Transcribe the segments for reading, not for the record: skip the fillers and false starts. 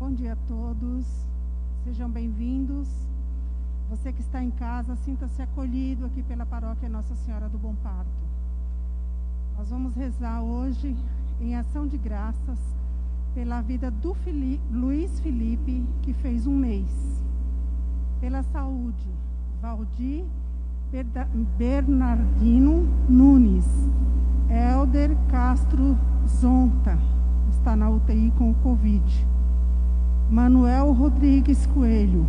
Bom dia a todos, sejam bem-vindos. Você que está em casa, sinta-se acolhido aqui pela paróquia Nossa Senhora do Bom Parto. Nós vamos rezar hoje em ação de graças pela vida do Luiz Felipe, que fez 1 mês. Pela saúde, Valdir Bernardino Nunes. Helder Castro Zonta, está na UTI com o Covid. Manuel Rodrigues Coelho.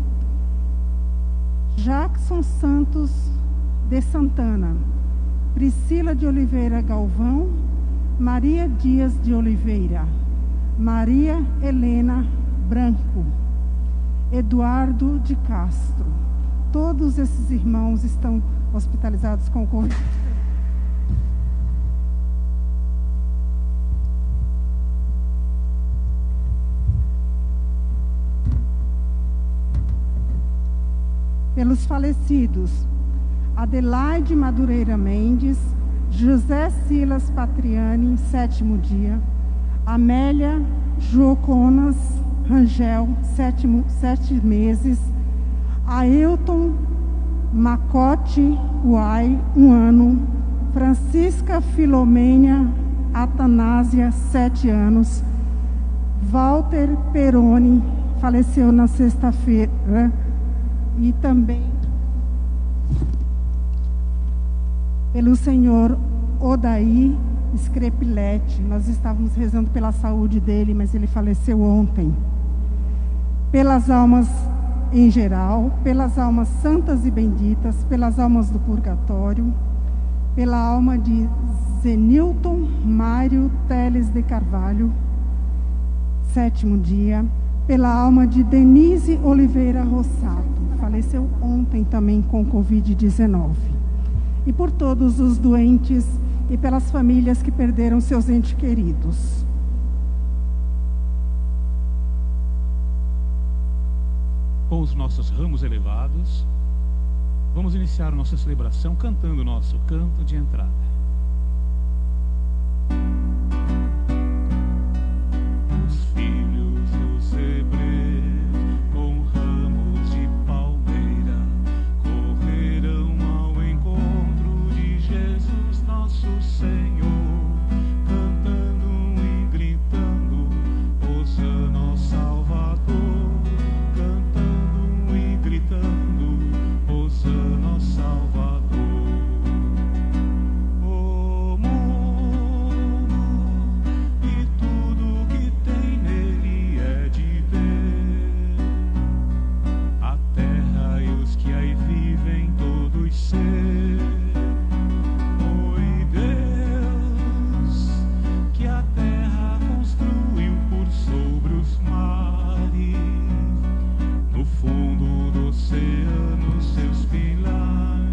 Jackson Santos de Santana. Priscila de Oliveira Galvão. Maria Dias de Oliveira. Maria Helena Branco. Eduardo de Castro. Todos esses irmãos estão hospitalizados com o Covid. Pelos falecidos: Adelaide Madureira Mendes, José Silas Patriani, 7º dia, Amélia Joconas Rangel, 7 meses, Ailton Macote Uai, 1 ano, Francisca Filomênia Atanásia, 7 anos, Walter Peroni, faleceu na sexta-feira, e também pelo senhor Odaí Screpilete. Nós estávamos rezando pela saúde dele, mas ele faleceu ontem. Pelas almas em geral, pelas almas santas e benditas, pelas almas do purgatório, pela alma de Zenilton Mário Teles de Carvalho, 7º dia, pela alma de Denise Oliveira Rossato, faleceu ontem também com Covid-19. E por todos os doentes e pelas famílias que perderam seus entes queridos. Com os nossos ramos elevados, vamos iniciar nossa celebração cantando o nosso canto de entrada. Os filhos do Sebreus, com ramos de palmeira, correrão ao encontro de Jesus nosso Senhor, cantando e gritando, Hosana ao Salvador, cantando e gritando, Hosana ao Salvador. O mundo e tudo que tem nele é de ver, a terra e os que aí vivem todos ser. Foi Deus que a terra construiu por sobre os mares, no fundo do oceano seus pilares.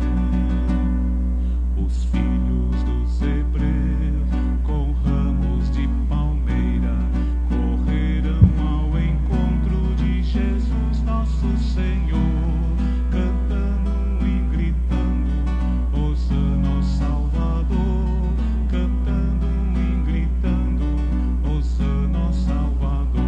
Os filhos dos hebreus, com ramos de palmeira, correrão ao encontro de Jesus nosso Senhor, cantando e gritando, Hosana ao Salvador, cantando e gritando, Hosana ao Salvador.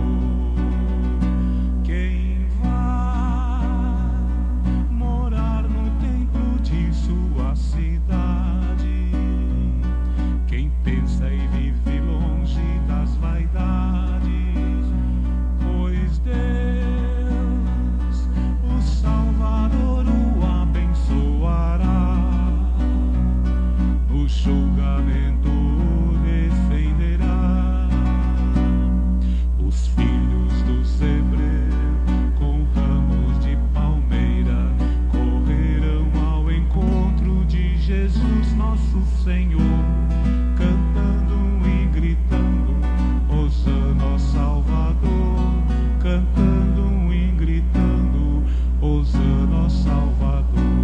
Quem vai morar no templo de sua cidade? Quem pensa e vive longe das vaidades? Pois Deus, o Salvador, o abençoará, no julgamento o defenderá. Os filhos dos hebreus, com ramos de palmeira, correrão ao encontro de Jesus nosso Senhor, cantando e gritando, Hosana ao Salvador, cantando e gritando, Hosana ao Salvador.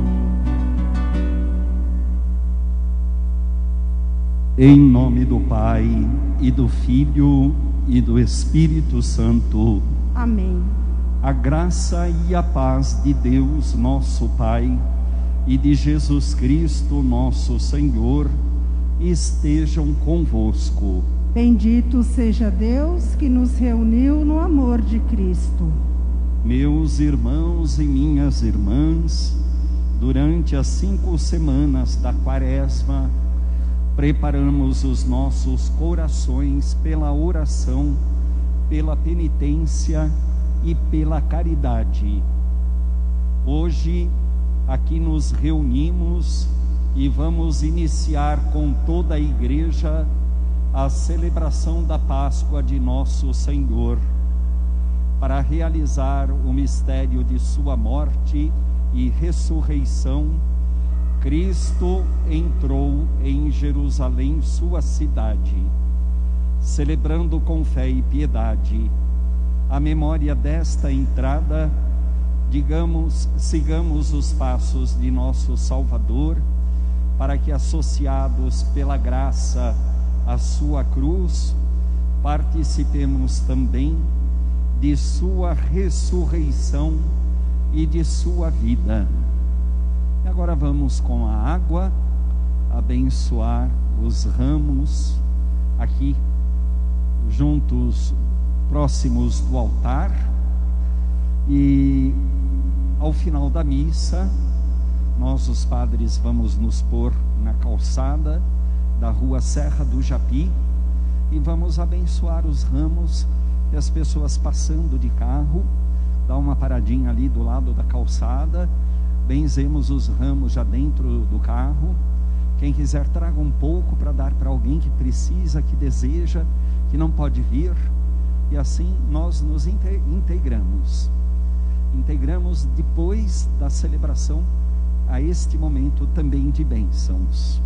Em nome do Pai, e do Filho, e do Espírito Santo. Amém. A graça e a paz de Deus, nosso Pai, e de Jesus Cristo, nosso Senhor, estejam convosco. Bendito seja Deus que nos reuniu no amor de Cristo. Meus irmãos e minhas irmãs, durante as 5 semanas da Quaresma, preparamos os nossos corações pela oração, pela penitência e pela caridade. Hoje, aqui nos reunimos e vamos iniciar com toda a igreja a celebração da Páscoa de Nosso Senhor, para realizar o mistério de sua morte e ressurreição. Cristo entrou em Jerusalém, sua cidade, celebrando com fé e piedade a memória desta entrada. Sigamos os passos de nosso Salvador, para que, associados pela graça à sua cruz, participemos também de sua ressurreição e de sua vida. E agora vamos com a água abençoar os ramos aqui juntos, próximos do altar. E ao final da missa, nós, os padres, vamos nos pôr na calçada da rua Serra do Japi e vamos abençoar os ramos. E as pessoas passando de carro, dá uma paradinha ali do lado da calçada, benzemos os ramos já dentro do carro. Quem quiser, traga um pouco para dar para alguém que precisa, que deseja, que não pode vir. E assim nós nos integramos depois da celebração a este momento também de bênçãos.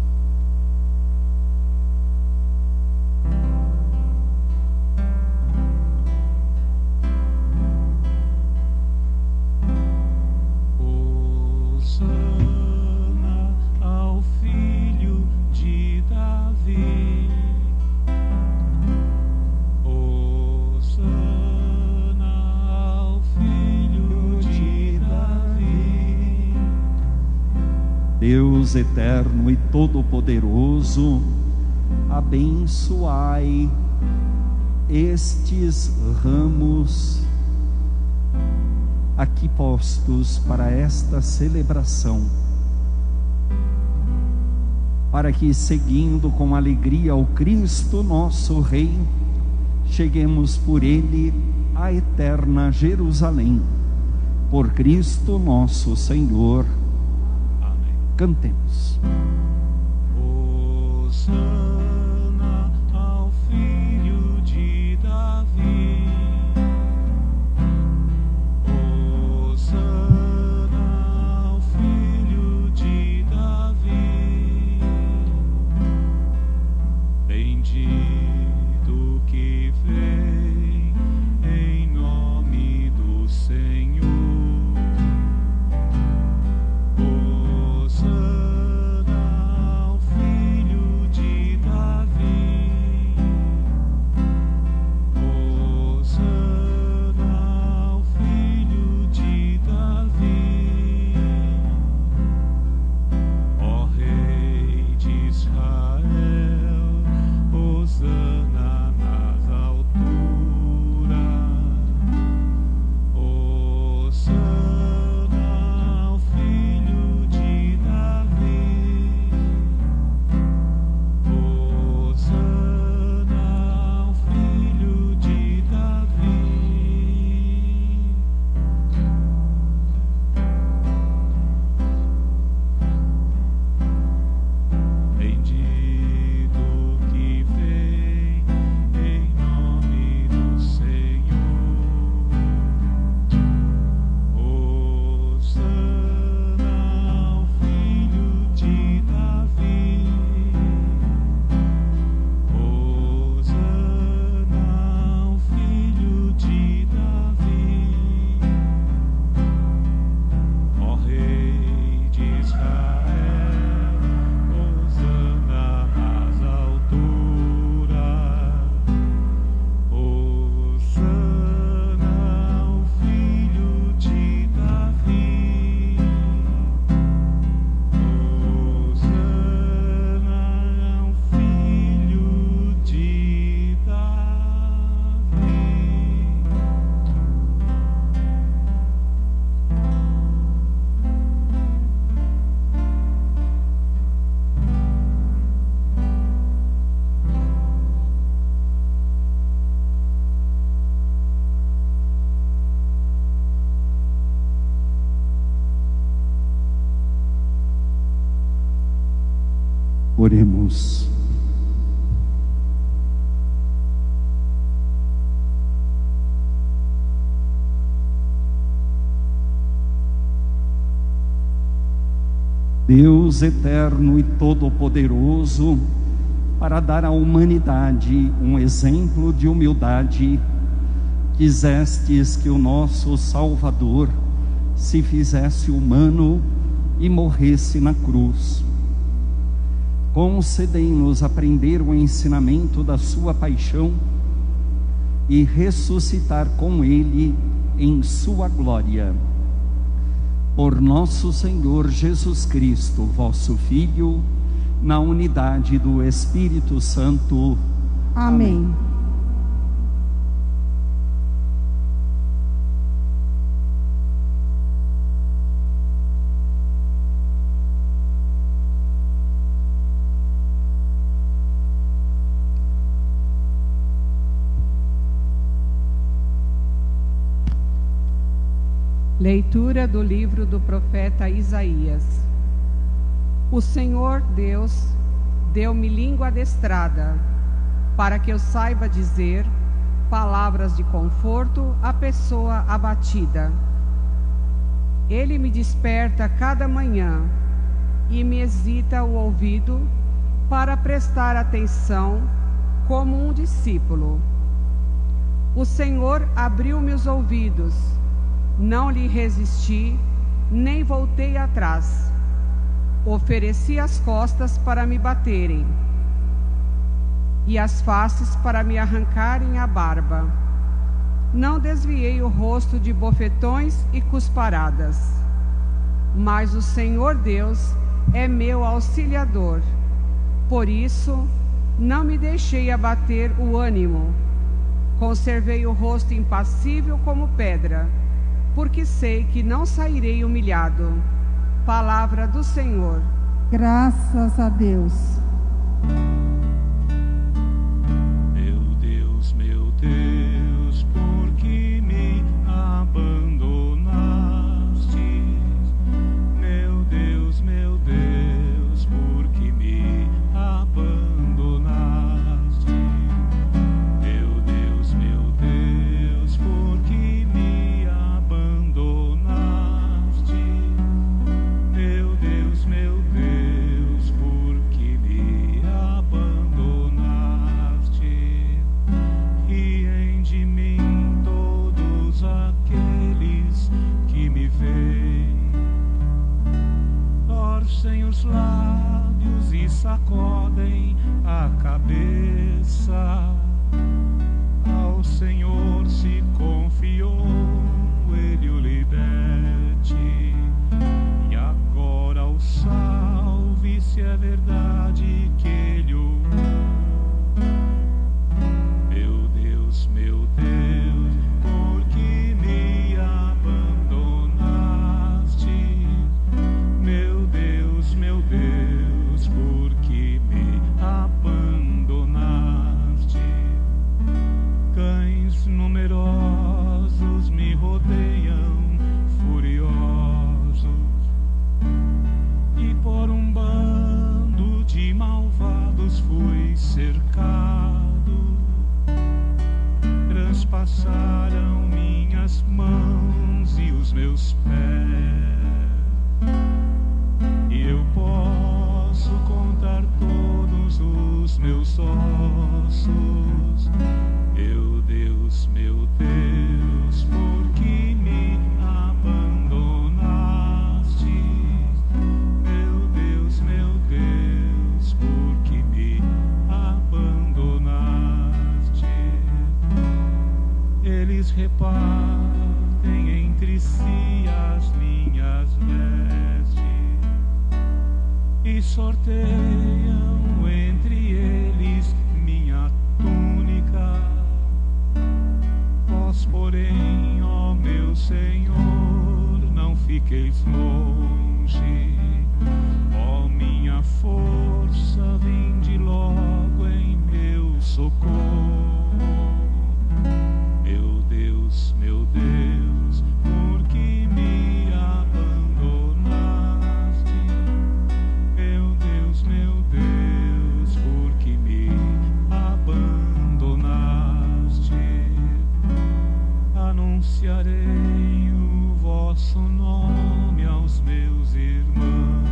Deus eterno e todo-poderoso, abençoai estes ramos aqui postos para esta celebração, para que, seguindo com alegria ao Cristo nosso Rei, cheguemos por Ele à eterna Jerusalém. Por Cristo nosso Senhor. Cantemos. Hosana ao filho de Davi. Hosana ao filho de Davi. Bendito que vem em nome do Senhor. Hosana ao filho de Oremos. Deus eterno e todo-poderoso, para dar à humanidade um exemplo de humildade, quisestes que o nosso Salvador se fizesse humano e morresse na cruz. Concedei-nos aprender o ensinamento da sua paixão e ressuscitar com ele em sua glória. Por nosso Senhor Jesus Cristo, vosso Filho, na unidade do Espírito Santo. Amém. Leitura do livro do profeta Isaías. O Senhor Deus deu-me língua adestrada, para que eu saiba dizer palavras de conforto à pessoa abatida. Ele me desperta cada manhã e me excita o ouvido para prestar atenção como um discípulo. O Senhor abriu-me os ouvidos, não lhe resisti, nem voltei atrás. Ofereci as costas para me baterem, e as faces para me arrancarem a barba. Não desviei o rosto de bofetões e cusparadas. Mas o Senhor Deus é meu auxiliador. Por isso, não me deixei abater o ânimo. Conservei o rosto impassível como pedra, porque sei que não sairei humilhado. Palavra do Senhor. Graças a Deus. Meu Deus, por que me abandonaste? Meu Deus, por que me abandonaste? Meu Deus, por que me abandonaste? Meu Deus, por que me abandonaste? Riem de mim todos aqueles que me veem, torcem os lábios e sacodem a cabeça. Ao Senhor se confiou, Ele o liberte, e agora o salve, se é verdade que Ele o... Meu Deus, por que me abandonaste? Meu Deus, por que me abandonaste? Cães numerosos me rodeiam, furiosos, e por um bando de malvados fui cercado. Transpassaram minhas mãos e os meus pés, e eu posso contar todos os meus ossos. Meu Deus, por que me abandonaste? Meu Deus, por que me abandonaste? Eles repartem entre si as minhas vestes e sorteiam entre eles minha túnica. Vós, porém, ó meu Senhor, não fiqueis longe. Ó minha força, vinde logo em meu socorro. Meu Deus, por que me abandonaste? Meu Deus, anunciarei o vosso nome aos meus irmãos,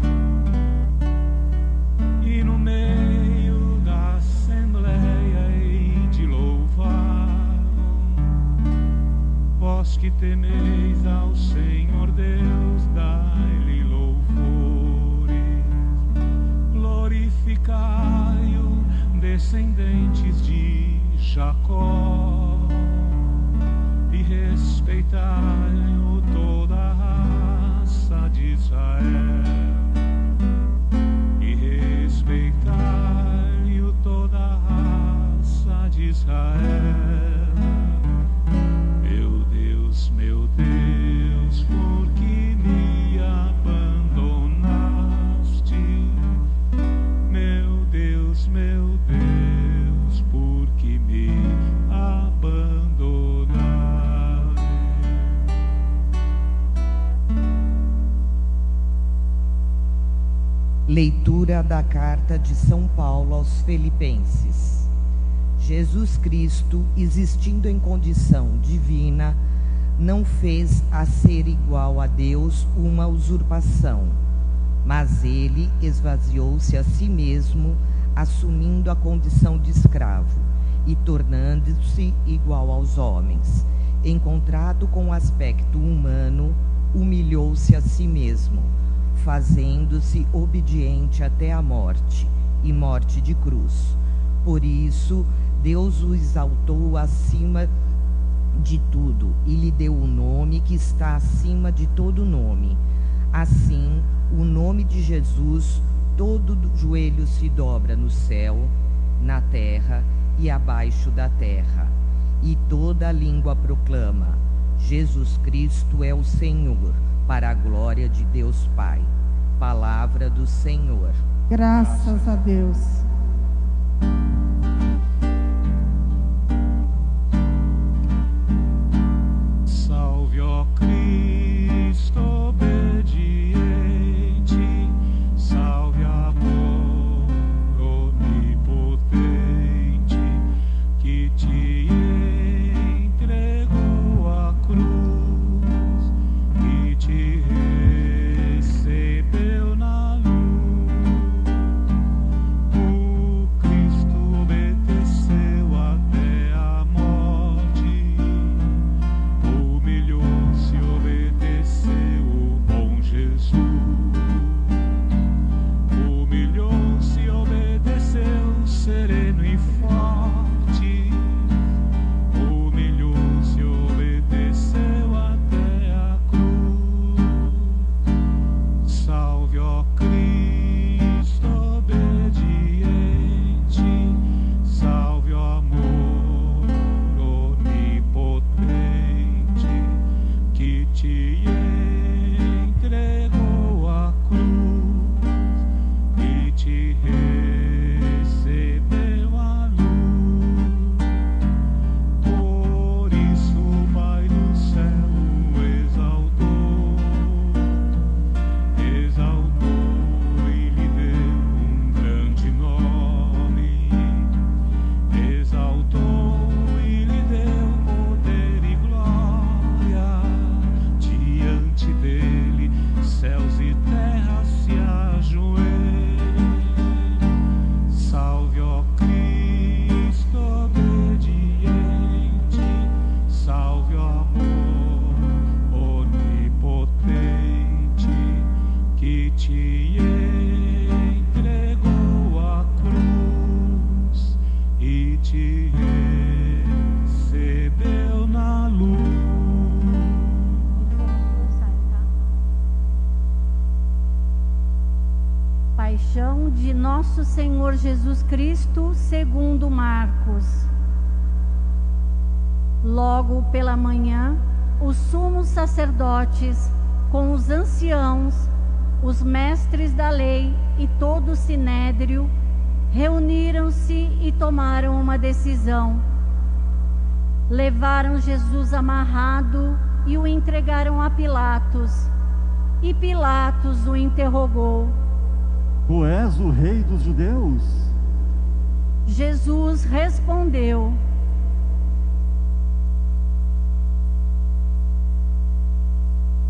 e no meio da assembleia hei de louvar, vós que temeis ao Senhor Deus, dai-lhe louvores, glorificai-o, descendentes de Jacó, e respeitai-o, toda a raça de Israel, e respeitai-o, toda a raça de Israel. Meu Deus, por que me abandonaste? Meu Deus, por que me abandonaste? Leitura da carta de São Paulo aos Filipenses. Jesus Cristo, existindo em condição divina, não fez a ser igual a Deus uma usurpação, mas ele esvaziou-se a si mesmo, assumindo a condição de escravo e tornando-se igual aos homens. Encontrado com aspecto humano, humilhou-se a si mesmo, fazendo-se obediente até a morte, e morte de cruz. Por isso, Deus o exaltou acima de tudo e lhe deu o nome que está acima de todo nome. Assim, o nome de Jesus, todo joelho se dobra no céu, na terra e abaixo da terra, e toda língua proclama: Jesus Cristo é o Senhor, para a glória de Deus Pai. Palavra do Senhor. Graças a Deus. Salve, ó Cristo obediente, salve, amor onipotente, que te entregou a cruz e te recebeu na luz. O Cristo obedeceu até a morte, humilhou-se, obedeceu o bom Jesus. Humilhou-se, obedeceu, sereno e forte. Humilhou-se, obedeceu até a cruz. Salve, ó Cristo obediente, salve, ó amor onipotente, que te entregou a cruz e te recebeu a luz. Por isso o Pai do céu o exaltou e lhe deu um grande nome. Exaltou e lhe deu poder e glória. Diante dele céus e terra se ajoelham. Salve, ó Cristo obediente, salve, ó amor onipotente, que te entregou a cruz e te recebeu na luz. Paixão de Nosso Senhor Jesus Cristo, segundo Marcos. Logo pela manhã, os sumos sacerdotes, com os anciãos, os mestres da lei e todo o sinédrio, reuniram-se e tomaram uma decisão. Levaram Jesus amarrado e o entregaram a Pilatos. E Pilatos o interrogou: Tu és o rei dos judeus? Jesus respondeu: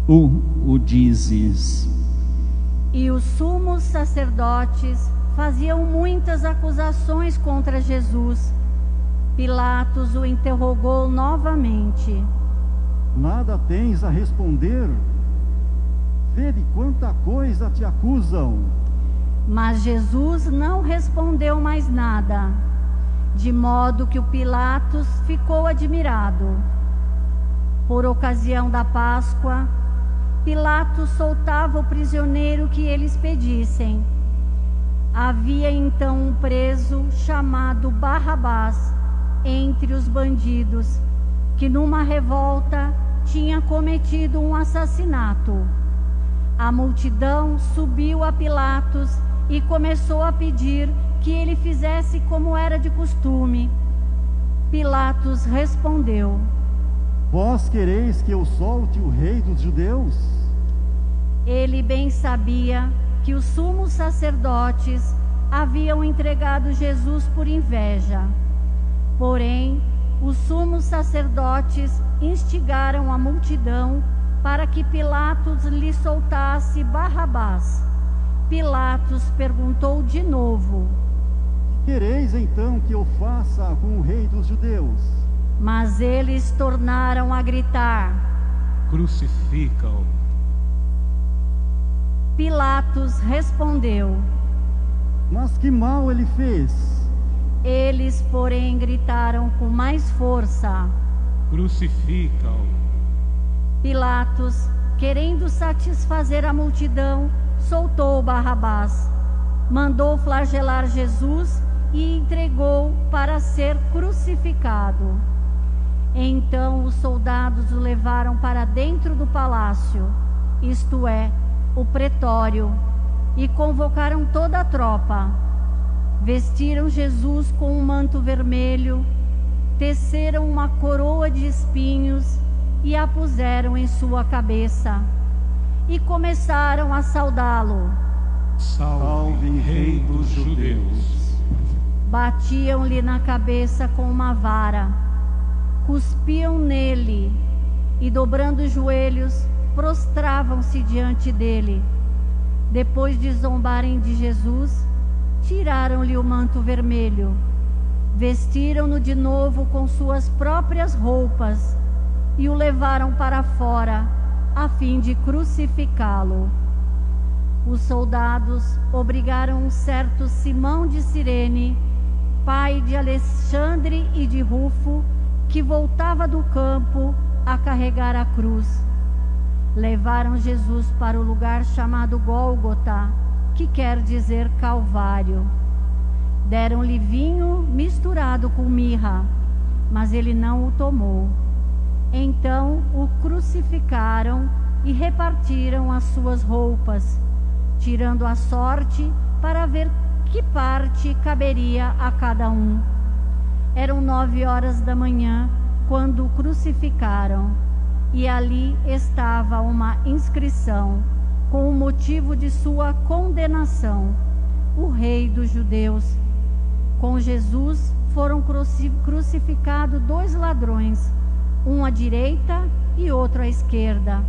tu o dizes. E os sumos sacerdotes faziam muitas acusações contra Jesus. Pilatos o interrogou novamente. Nada tens a responder? Vede quanta coisa te acusam. Mas Jesus não respondeu mais nada, de modo que o Pilatos ficou admirado. Por ocasião da Páscoa, Pilatos soltava o prisioneiro que eles pedissem. Havia então um preso chamado Barrabás entre os bandidos, que numa revolta tinha cometido um assassinato. A multidão subiu a Pilatos e começou a pedir que ele fizesse como era de costume. Pilatos respondeu: Vós quereis que eu solte o rei dos judeus? Ele bem sabia que os sumos sacerdotes haviam entregado Jesus por inveja. Porém, os sumos sacerdotes instigaram a multidão para que Pilatos lhe soltasse Barrabás. Pilatos perguntou de novo: Quereis então que eu faça com o rei dos judeus? Mas eles tornaram a gritar: Crucifica-o. Pilatos respondeu: Mas que mal ele fez? Eles, porém, gritaram com mais força: Crucifica-o. Pilatos, querendo satisfazer a multidão, soltou Barrabás, mandou flagelar Jesus e entregou para ser crucificado. Então os soldados o levaram para dentro do palácio, isto é, o pretório, e convocaram toda a tropa. Vestiram Jesus com um manto vermelho, teceram uma coroa de espinhos e a puseram em sua cabeça, e começaram a saudá-lo: Salve, Rei dos Judeus. Batiam-lhe na cabeça com uma vara, cuspiam nele e, dobrando os joelhos, prostravam-se diante dele. Depois de zombarem de Jesus, tiraram-lhe o manto vermelho, vestiram-no de novo com suas próprias roupas e o levaram para fora, a fim de crucificá-lo. Os soldados obrigaram um certo Simão de Cirene, pai de Alexandre e de Rufo, que voltava do campo, a carregar a cruz. Levaram Jesus para o lugar chamado Gólgota, que quer dizer Calvário. Deram-lhe vinho misturado com mirra, mas ele não o tomou. Então o crucificaram e repartiram as suas roupas, tirando a sorte para ver que parte caberia a cada um. Eram 9h da manhã quando o crucificaram, e ali estava uma inscrição com o motivo de sua condenação: o Rei dos Judeus. Com Jesus foram crucificados 2 ladrões, um à direita e outro à esquerda.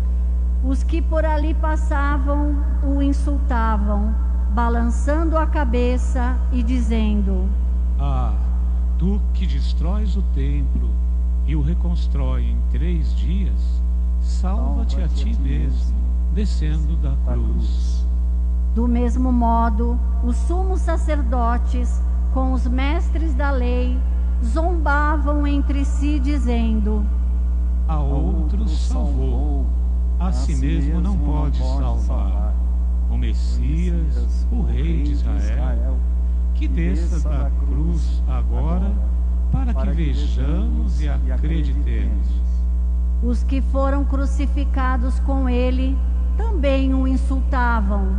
Os que por ali passavam o insultavam, balançando a cabeça e dizendo: Ah, tu que destróis o templo e o reconstrói em 3 dias, salva-te a ti mesmo, descendo da cruz. Do mesmo modo, os sumos sacerdotes, com os mestres da lei, zombavam entre si, dizendo: A outros salvou, a si mesmo não pode salvar. O Messias, o Rei de Israel, que desça da cruz agora, para que vejamos e acreditemos. Os que foram crucificados com ele também o insultavam.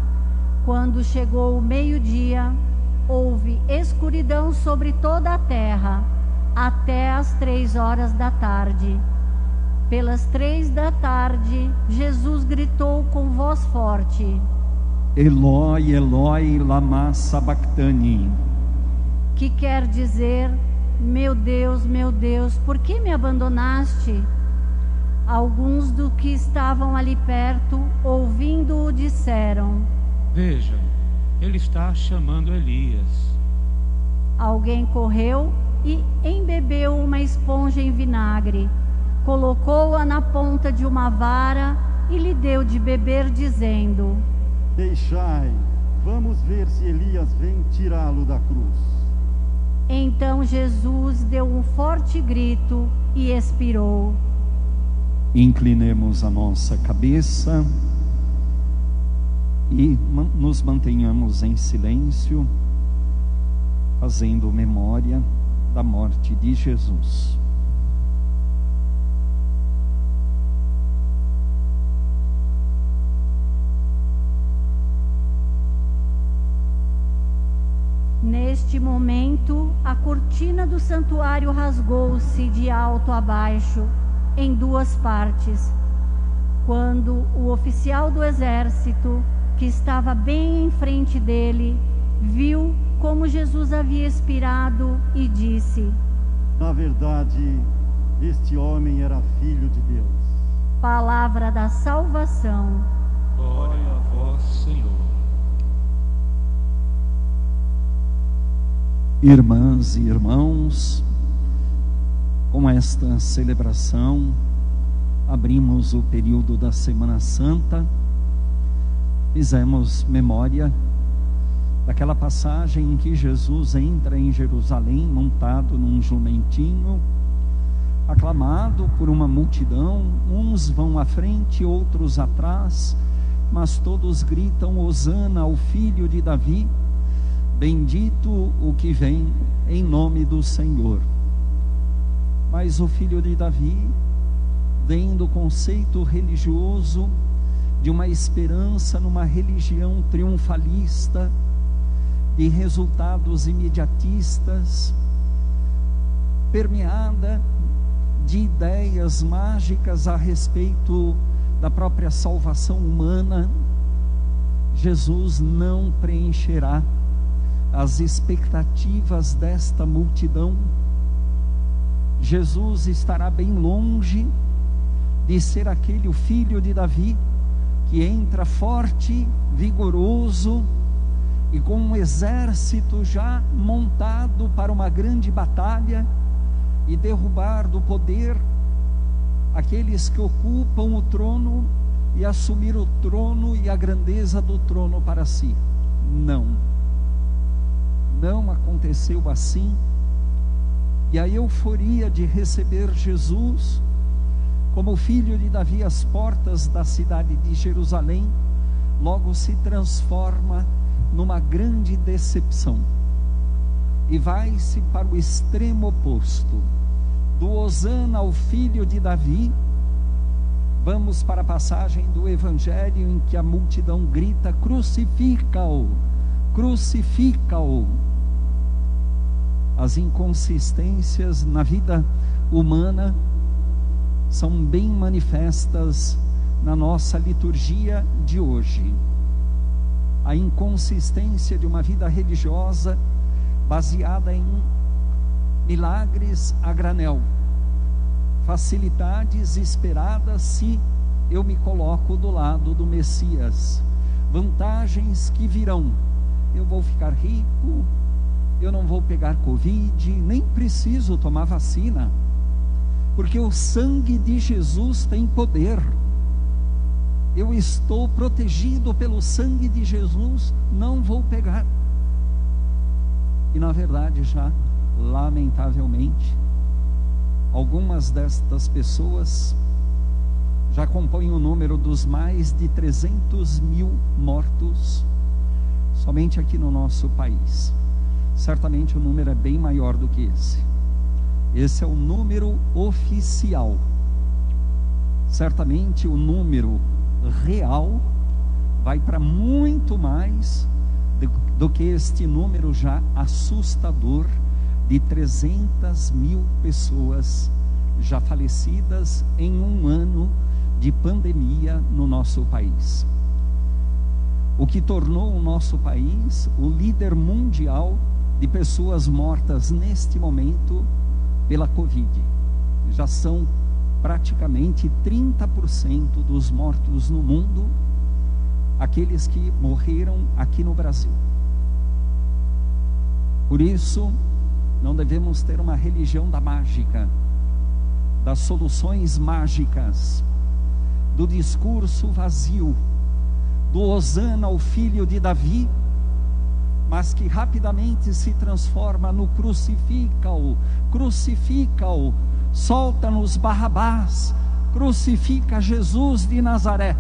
Quando chegou o meio-dia, houve escuridão sobre toda a terra, até às 3h da tarde. Pelas 3h, Jesus gritou com voz forte: Eloi, Eloi, lama sabachthani. Que quer dizer: meu Deus, por que me abandonaste? Alguns dos que estavam ali perto, ouvindo-o, disseram: Vejam, ele está chamando Elias. Alguém correu e embebeu uma esponja em vinagre, colocou-a na ponta de uma vara e lhe deu de beber, dizendo: Deixai, vamos ver se Elias vem tirá-lo da cruz. Então Jesus deu um forte grito e expirou. Inclinemos a nossa cabeça e nos mantenhamos em silêncio, fazendo memória da morte de Jesus. Neste momento, a cortina do santuário rasgou-se de alto a baixo, em duas partes, quando o oficial do exército, que estava bem em frente dele, viu como Jesus havia expirado e disse: Na verdade, este homem era filho de Deus. Palavra da salvação. Glória a vós, Senhor. Irmãs e irmãos, com esta celebração, abrimos o período da Semana Santa, fizemos memória daquela passagem em que Jesus entra em Jerusalém montado num jumentinho, aclamado por uma multidão, uns vão à frente, outros atrás, mas todos gritam: Hosana ao filho de Davi, bendito o que vem em nome do Senhor. Mas o filho de Davi vem do conceito religioso de uma esperança numa religião triunfalista, de resultados imediatistas, permeada de ideias mágicas a respeito da própria salvação humana. Jesus não preencherá as expectativas desta multidão. Jesus estará bem longe de ser aquele o filho de Davi que entra forte, vigoroso e com um exército já montado para uma grande batalha e derrubar do poder aqueles que ocupam o trono e assumir o trono e a grandeza do trono para si. Não aconteceu assim. E a euforia de receber Jesus como filho de Davi às portas da cidade de Jerusalém logo se transforma numa grande decepção e vai-se para o extremo oposto. Do Hosana ao filho de Davi, vamos para a passagem do Evangelho em que a multidão grita: crucifica-o, crucifica-o. As inconsistências na vida humana são bem manifestas na nossa liturgia de hoje. A inconsistência de uma vida religiosa baseada em milagres a granel, facilidades esperadas se eu me coloco do lado do Messias, vantagens que virão: eu vou ficar rico, eu não vou pegar Covid, nem preciso tomar vacina, porque o sangue de Jesus tem poder, eu estou protegido pelo sangue de Jesus, não vou pegar. E na verdade, já lamentavelmente, algumas destas pessoas já compõem o número dos mais de 300 mil mortos somente aqui no nosso país. Certamente o número é bem maior do que esse. Esse é o número oficial. Certamente o número real vai para muito mais do que este número já assustador de 300 mil pessoas já falecidas em um ano de pandemia no nosso país. O que tornou o nosso país o líder mundial de pessoas mortas neste momento pela Covid. Já são praticamente 30% dos mortos no mundo, aqueles que morreram aqui no Brasil. Por isso, não devemos ter uma religião da mágica, das soluções mágicas, do discurso vazio, do hosana ao filho de Davi, mas que rapidamente se transforma no crucifica-o, crucifica-o, solta-nos Barrabás, crucifica Jesus de Nazaré.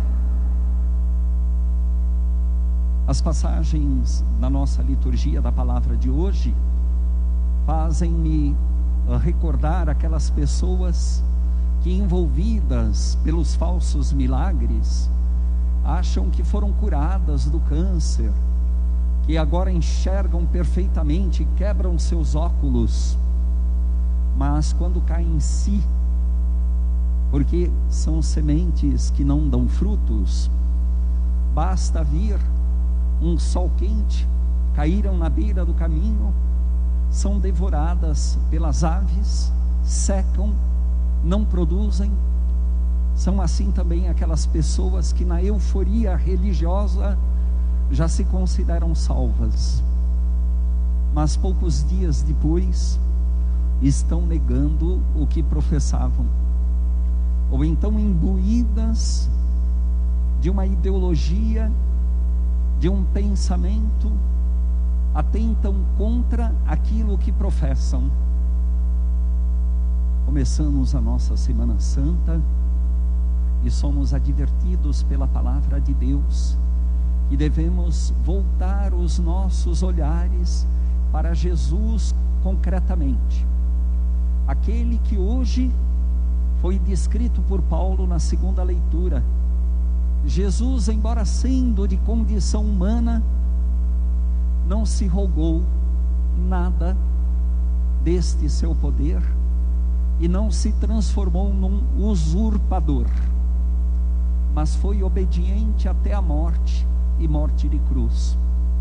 As passagens da nossa liturgia da palavra de hoje fazem-me recordar aquelas pessoas que, envolvidas pelos falsos milagres, acham que foram curadas do câncer, que agora enxergam perfeitamente, quebram seus óculos, mas quando caem em si, porque são sementes que não dão frutos, basta vir um sol quente, caíram na beira do caminho, são devoradas pelas aves, secam, não produzem. São assim também aquelas pessoas que na euforia religiosa já se consideram salvas, mas poucos dias depois estão negando o que professavam, ou então imbuídas de uma ideologia, de um pensamento, atentam contra aquilo que professam. Começamos a nossa Semana Santa e somos advertidos pela palavra de Deus que devemos voltar os nossos olhares para Jesus concretamente, aquele que hoje foi descrito por Paulo na segunda leitura. Jesus, embora sendo de condição humana, não se rogou nada deste seu poder e não se transformou num usurpador, mas foi obediente até a morte, e morte de cruz.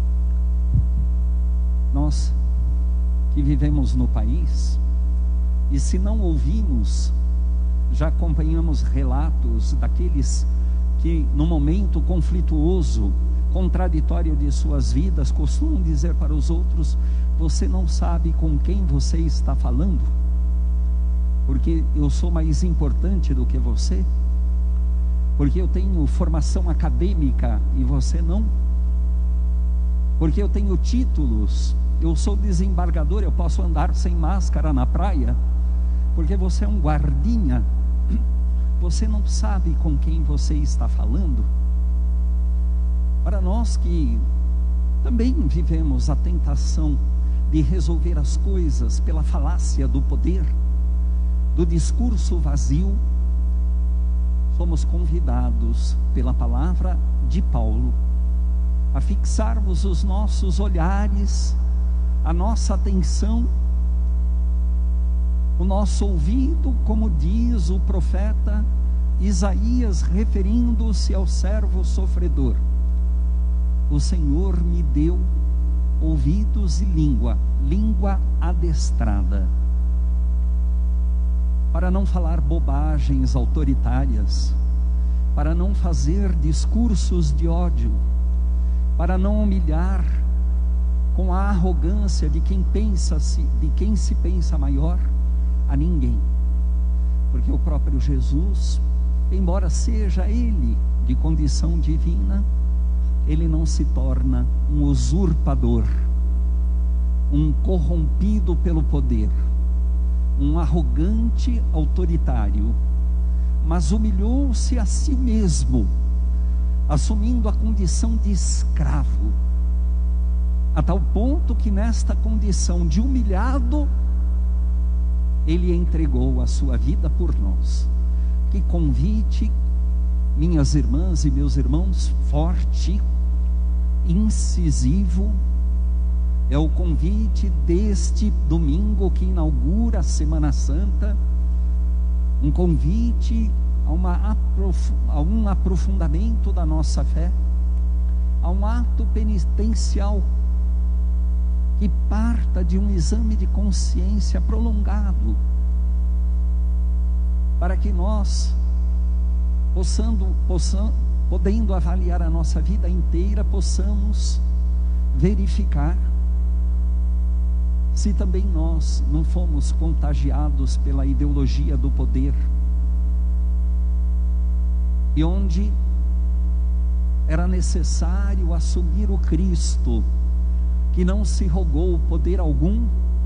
Nós que vivemos no país, e se não ouvimos, já acompanhamos relatos daqueles que no momento conflituoso, contraditório de suas vidas, costumam dizer para os outros: você não sabe com quem você está falando, porque eu sou mais importante do que você, porque eu tenho formação acadêmica e você não, porque eu tenho títulos, eu sou desembargador, eu posso andar sem máscara na praia, porque você é um guardinha. Você não sabe com quem você está falando. Para nós que também vivemos a tentação de resolver as coisas pela falácia do poder, do discurso vazio, somos convidados pela palavra de Paulo a fixarmos os nossos olhares, a nossa atenção, o nosso ouvido, como diz o profeta Isaías, referindo-se ao servo sofredor: o Senhor me deu ouvidos e língua adestrada, para não falar bobagens autoritárias, para não fazer discursos de ódio, para não humilhar com a arrogância de quem se pensa maior a ninguém, porque o próprio Jesus, embora seja ele de condição divina, ele não se torna um usurpador, um corrompido pelo poder, um arrogante autoritário, mas humilhou-se a si mesmo, assumindo a condição de escravo, a tal ponto que nesta condição de humilhado, ele entregou a sua vida por nós. Que convite, minhas irmãs e meus irmãos, forte, incisivo, é o convite deste domingo que inaugura a Semana Santa, um convite a um aprofundamento da nossa fé, a um ato penitencial que parta de um exame de consciência prolongado, para que nós, podendo avaliar a nossa vida inteira, possamos verificar se também nós não fomos contagiados pela ideologia do poder, e onde era necessário assumir o Cristo, que não se rogou poder algum,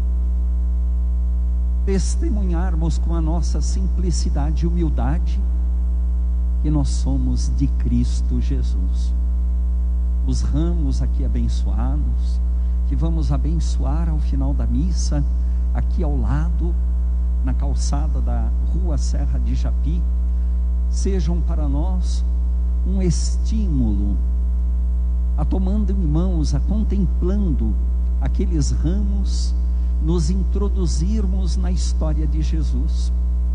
testemunharmos com a nossa simplicidade e humildade que nós somos de Cristo Jesus. Os ramos aqui abençoados, que vamos abençoar ao final da missa, aqui ao lado, na calçada da Rua Serra de Japi, sejam para nós um estímulo a, tomando em mãos, a contemplando aqueles ramos, nos introduzirmos na história de Jesus,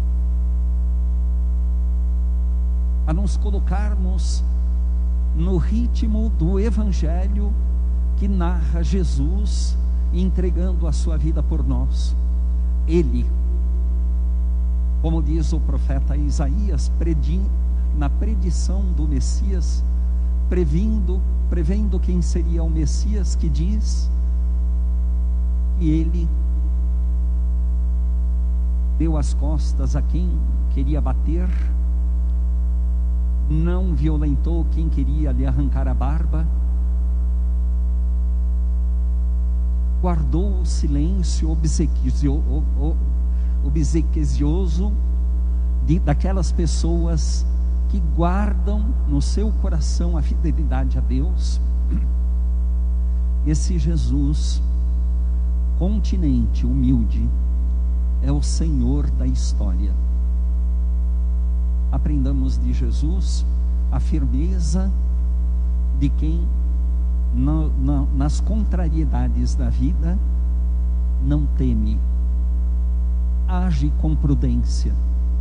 a nos colocarmos no ritmo do Evangelho que narra Jesus entregando a sua vida por nós. Ele, como diz o profeta Isaías, na predição do Messias, prevendo quem seria o Messias, que diz que ele deu as costas a quem queria bater, não violentou quem queria lhe arrancar a barba, guardou o silêncio obsequioso daquelas pessoas que guardam no seu coração a fidelidade a Deus. Esse Jesus, continente humilde, é o Senhor da história. Aprendamos de Jesus a firmeza de quem nas contrariedades da vida não teme, age com prudência,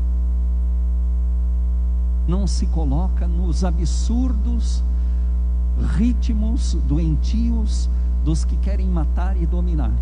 não se coloca nos absurdos ritmos doentios dos que querem matar e dominar.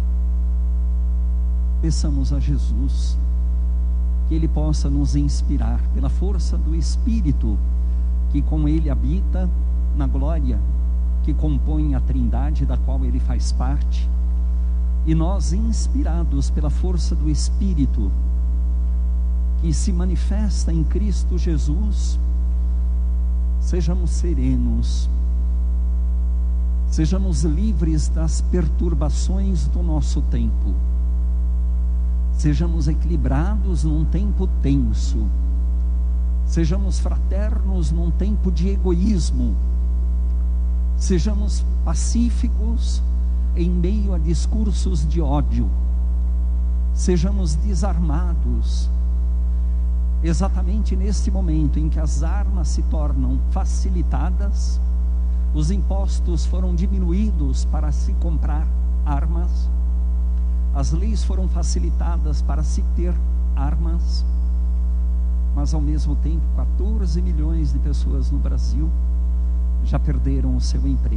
Peçamos a Jesus que Ele possa nos inspirar pela força do Espírito que com Ele habita na glória que compõe a Trindade, da qual Ele faz parte, e nós, inspirados pela força do Espírito que se manifesta em Cristo Jesus, sejamos serenos, sejamos livres das perturbações do nosso tempo, sejamos equilibrados num tempo tenso, sejamos fraternos num tempo de egoísmo, sejamos pacíficos em meio a discursos de ódio, sejamos desarmados, exatamente neste momento em que as armas se tornam facilitadas, os impostos foram diminuídos para se comprar armas, as leis foram facilitadas para se ter armas, mas ao mesmo tempo 14 milhões de pessoas no Brasil já perderam o seu emprego.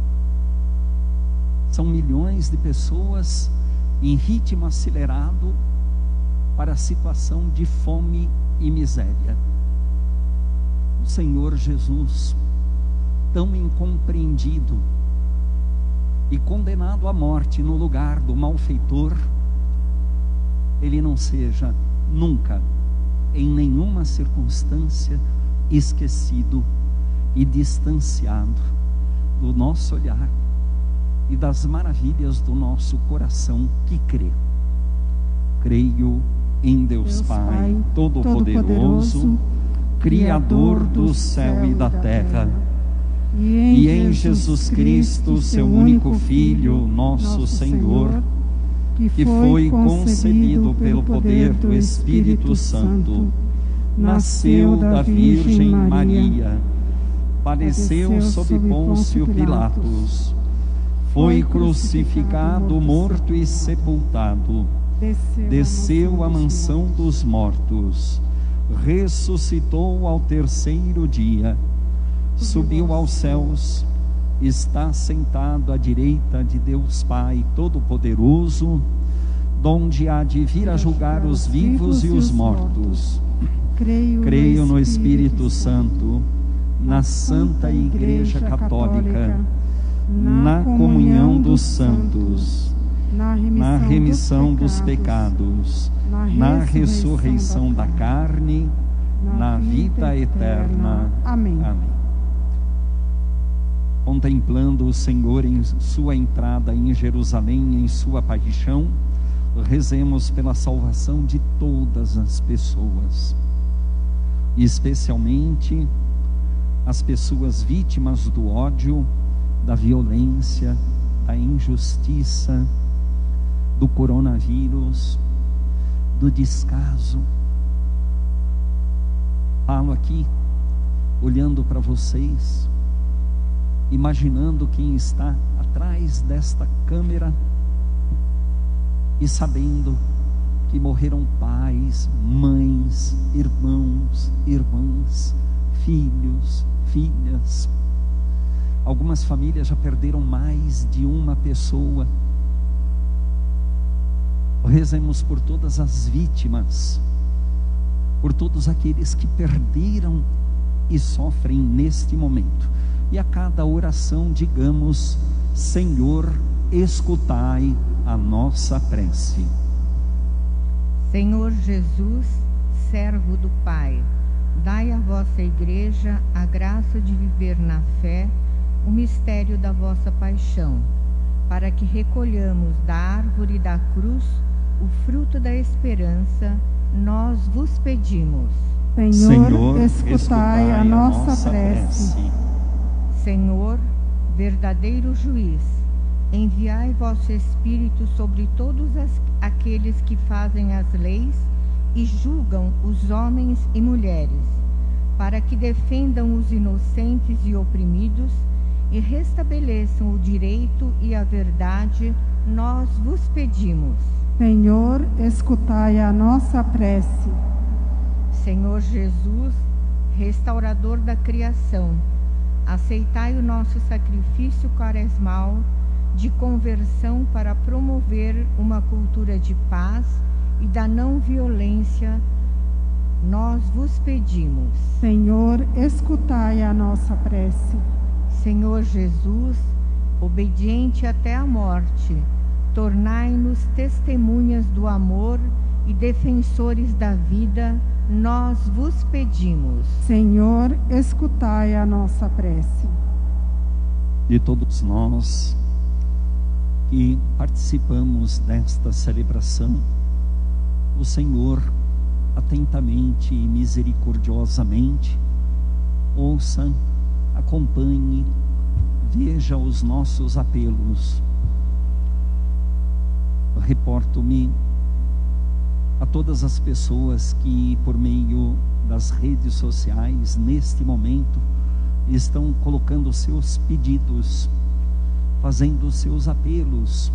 São milhões de pessoas em ritmo acelerado para a situação de fome e miséria. O Senhor Jesus, tão incompreendido e condenado à morte no lugar do malfeitor, Ele não seja nunca, em nenhuma circunstância, esquecido e distanciado do nosso olhar e das maravilhas do nosso coração que crê. Creio em Deus Pai Todo-Poderoso, Criador do céu e da terra, e em Jesus Cristo, seu único Filho, nosso Senhor, que foi concebido pelo poder do Espírito Santo, nasceu da Virgem Maria, padeceu sob Pôncio Pilatos, foi crucificado, morto e sepultado, desceu à mansão dos mortos, ressuscitou ao terceiro dia, subiu aos céus, está sentado à direita de Deus Pai Todo-Poderoso, donde há de vir a julgar os vivos e os mortos. Creio no Espírito Santo, na Santa Igreja Católica, na comunhão dos santos, na remissão dos pecados, na ressurreição da carne, na vida eterna. Amém. Amém. Contemplando o Senhor em sua entrada em Jerusalém, em sua paixão, rezemos pela salvação de todas as pessoas, especialmente as pessoas vítimas do ódio, da violência, da injustiça, do coronavírus, do descaso. Falo aqui, olhando para vocês, imaginando quem está atrás desta câmera e sabendo que morreram pais, mães, irmãos, irmãs, filhos, filhas. Algumas famílias já perderam mais de uma pessoa. Rezemos por todas as vítimas, por todos aqueles que perderam e sofrem neste momento. E a cada oração digamos: Senhor, escutai a nossa prece. Senhor Jesus, servo do Pai, dai à vossa Igreja a graça de viver na fé o mistério da vossa paixão, para que recolhamos da árvore da cruz o fruto da esperança, nós vos pedimos. Senhor, escutai a nossa prece. Senhor, verdadeiro juiz, enviai vosso Espírito sobre todos aqueles que fazem as leis e julgam os homens e mulheres, para que defendam os inocentes e oprimidos e restabeleçam o direito e a verdade, nós vos pedimos. Senhor, escutai a nossa prece. Senhor Jesus, restaurador da criação, aceitai o nosso sacrifício quaresmal de conversão para promover uma cultura de paz e da não violência, nós vos pedimos. Senhor, escutai a nossa prece. Senhor Jesus, obediente até a morte, tornai-nos testemunhas do amor e defensores da vida, nós vos pedimos. Senhor, escutai a nossa prece. De todos nós que participamos desta celebração, o Senhor atentamente e misericordiosamente ouça, acompanhe, veja os nossos apelos. Reporto-me a todas as pessoas que, por meio das redes sociais, neste momento, estão colocando seus pedidos, fazendo seus apelos,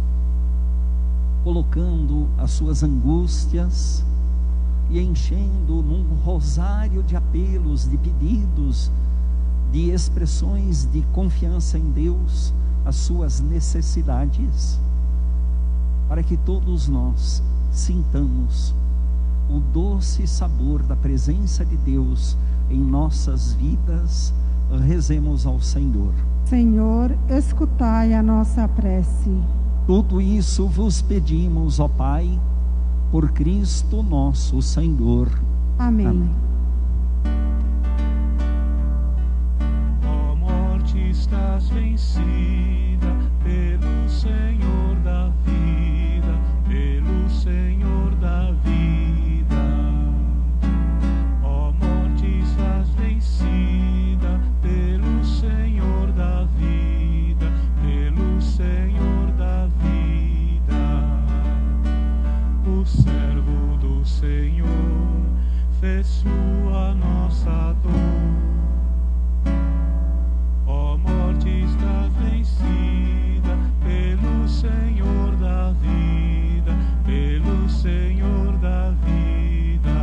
colocando as suas angústias e enchendo num rosário de apelos, de pedidos, de expressões de confiança em Deus, as suas necessidades, para que todos nós sintamos o doce sabor da presença de Deus em nossas vidas. Rezemos ao Senhor. Senhor, escutai a nossa prece. Tudo isso vos pedimos, ó Pai, por Cristo nosso Senhor. Amém. Amém. Ó morte, estás vencida pelo Senhor da vida, pelo Senhor da vida. Ó morte, estás vencida pelo Senhor da vida, pelo Senhor da vida. O servo do Senhor fez sua nossa dor. Ó morte, estás vencida pelo Senhor da vida, pelo Senhor da vida.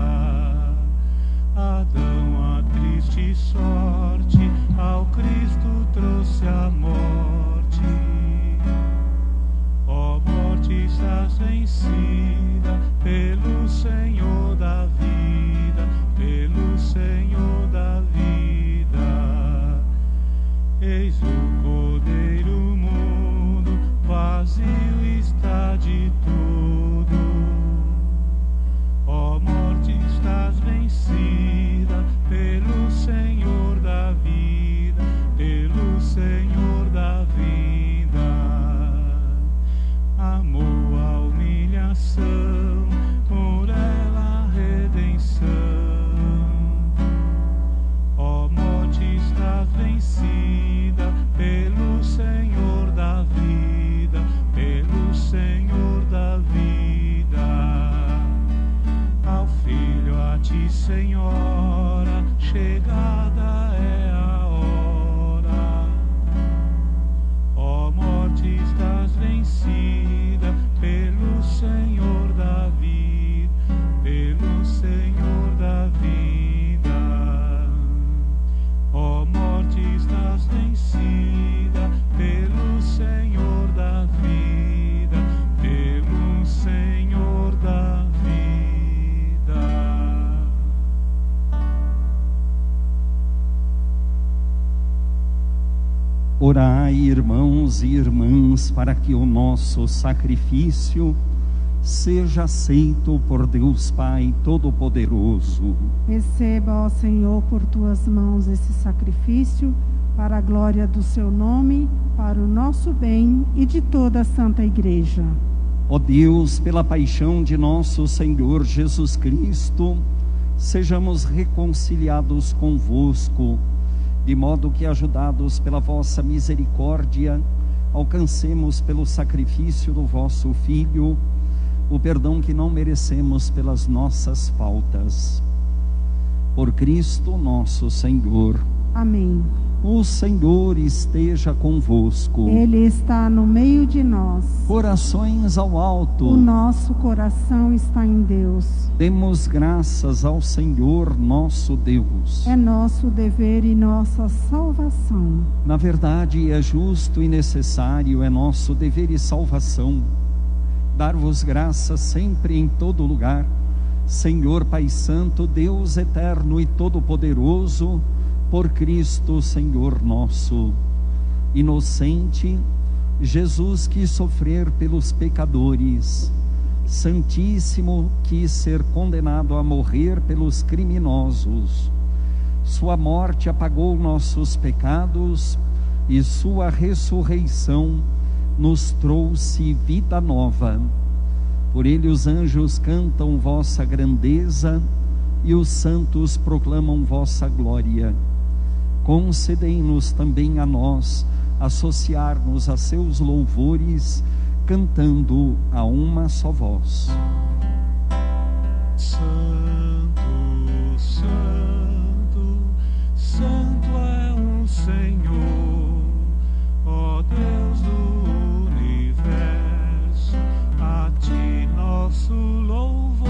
Adão, a triste sorte, ao Cristo trouxe a morte. Ó morte, estás vencida pelo Senhor da vida, Senhora, chegada é a hora. Ó morte, estás vencida pelo Senhor da vida, pelo Senhor da vida. Ó morte, estás vencida pelo Senhor da vida, pelo Senhor da vida. Orai, irmãos e irmãs, para que o nosso sacrifício seja aceito por Deus Pai Todo-Poderoso. Receba, ó Senhor, por tuas mãos esse sacrifício, para a glória do seu nome, para o nosso bem e de toda a Santa Igreja. Ó Deus, pela paixão de nosso Senhor Jesus Cristo, sejamos reconciliados convosco, de modo que, ajudados pela vossa misericórdia, alcancemos pelo sacrifício do vosso Filho o perdão que não merecemos pelas nossas faltas. Por Cristo nosso Senhor. Amém. O Senhor esteja convosco. Ele está no meio de nós. Corações ao alto. O nosso coração está em Deus. Demos graças ao Senhor nosso Deus. É nosso dever e nossa salvação. Na verdade, é justo e necessário, é nosso dever e salvação, dar-vos graças sempre e em todo lugar, Senhor Pai Santo, Deus eterno e todo-poderoso, por Cristo Senhor nosso. Inocente, Jesus quis sofrer pelos pecadores. Santíssimo, quis ser condenado a morrer pelos criminosos. Sua morte apagou nossos pecados e sua ressurreição nos trouxe vida nova. Por ele os anjos cantam vossa grandeza e os santos proclamam vossa glória. Concedei-nos também a nós associar-nos a seus louvores, cantando a uma só voz. Santo, Santo, Santo é o Senhor, ó Deus do universo, a ti nosso louvor.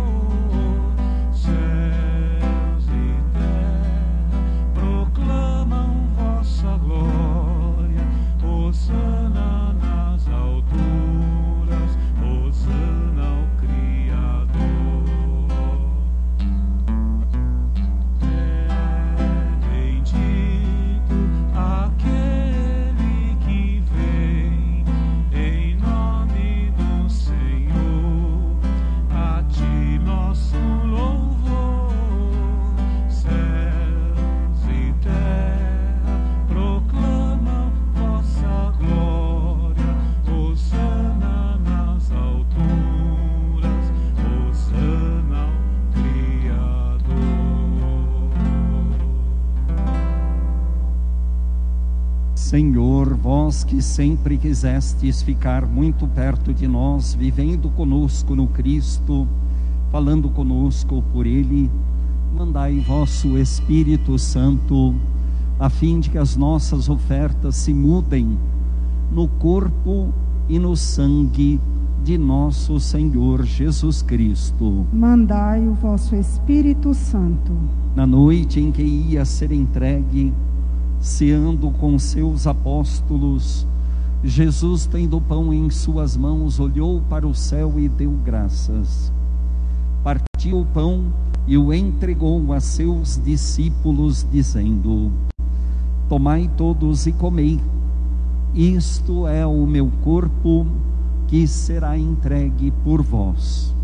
Céus e terra proclamam vossa glória, hosana nas alturas, hosana ao Criador. É bendito aquele que vem em nome do Senhor, a ti nosso louvor. Céus e terra proclamam vossa glória, hosana nas alturas, hosana ao Criador. Senhor, vós que sempre quisestes ficar muito perto de nós, vivendo conosco no Cristo, falando conosco por Ele, mandai vosso Espírito Santo, a fim de que as nossas ofertas se mudem no corpo e no sangue de nosso Senhor Jesus Cristo. Mandai o vosso Espírito Santo. Na noite em que ia ser entregue, ceando com seus apóstolos, Jesus, tendo o pão em suas mãos, olhou para o céu e deu graças. Partiu o pão e o entregou a seus discípulos, dizendo: tomai todos e comei, isto é o meu corpo que será entregue por vós.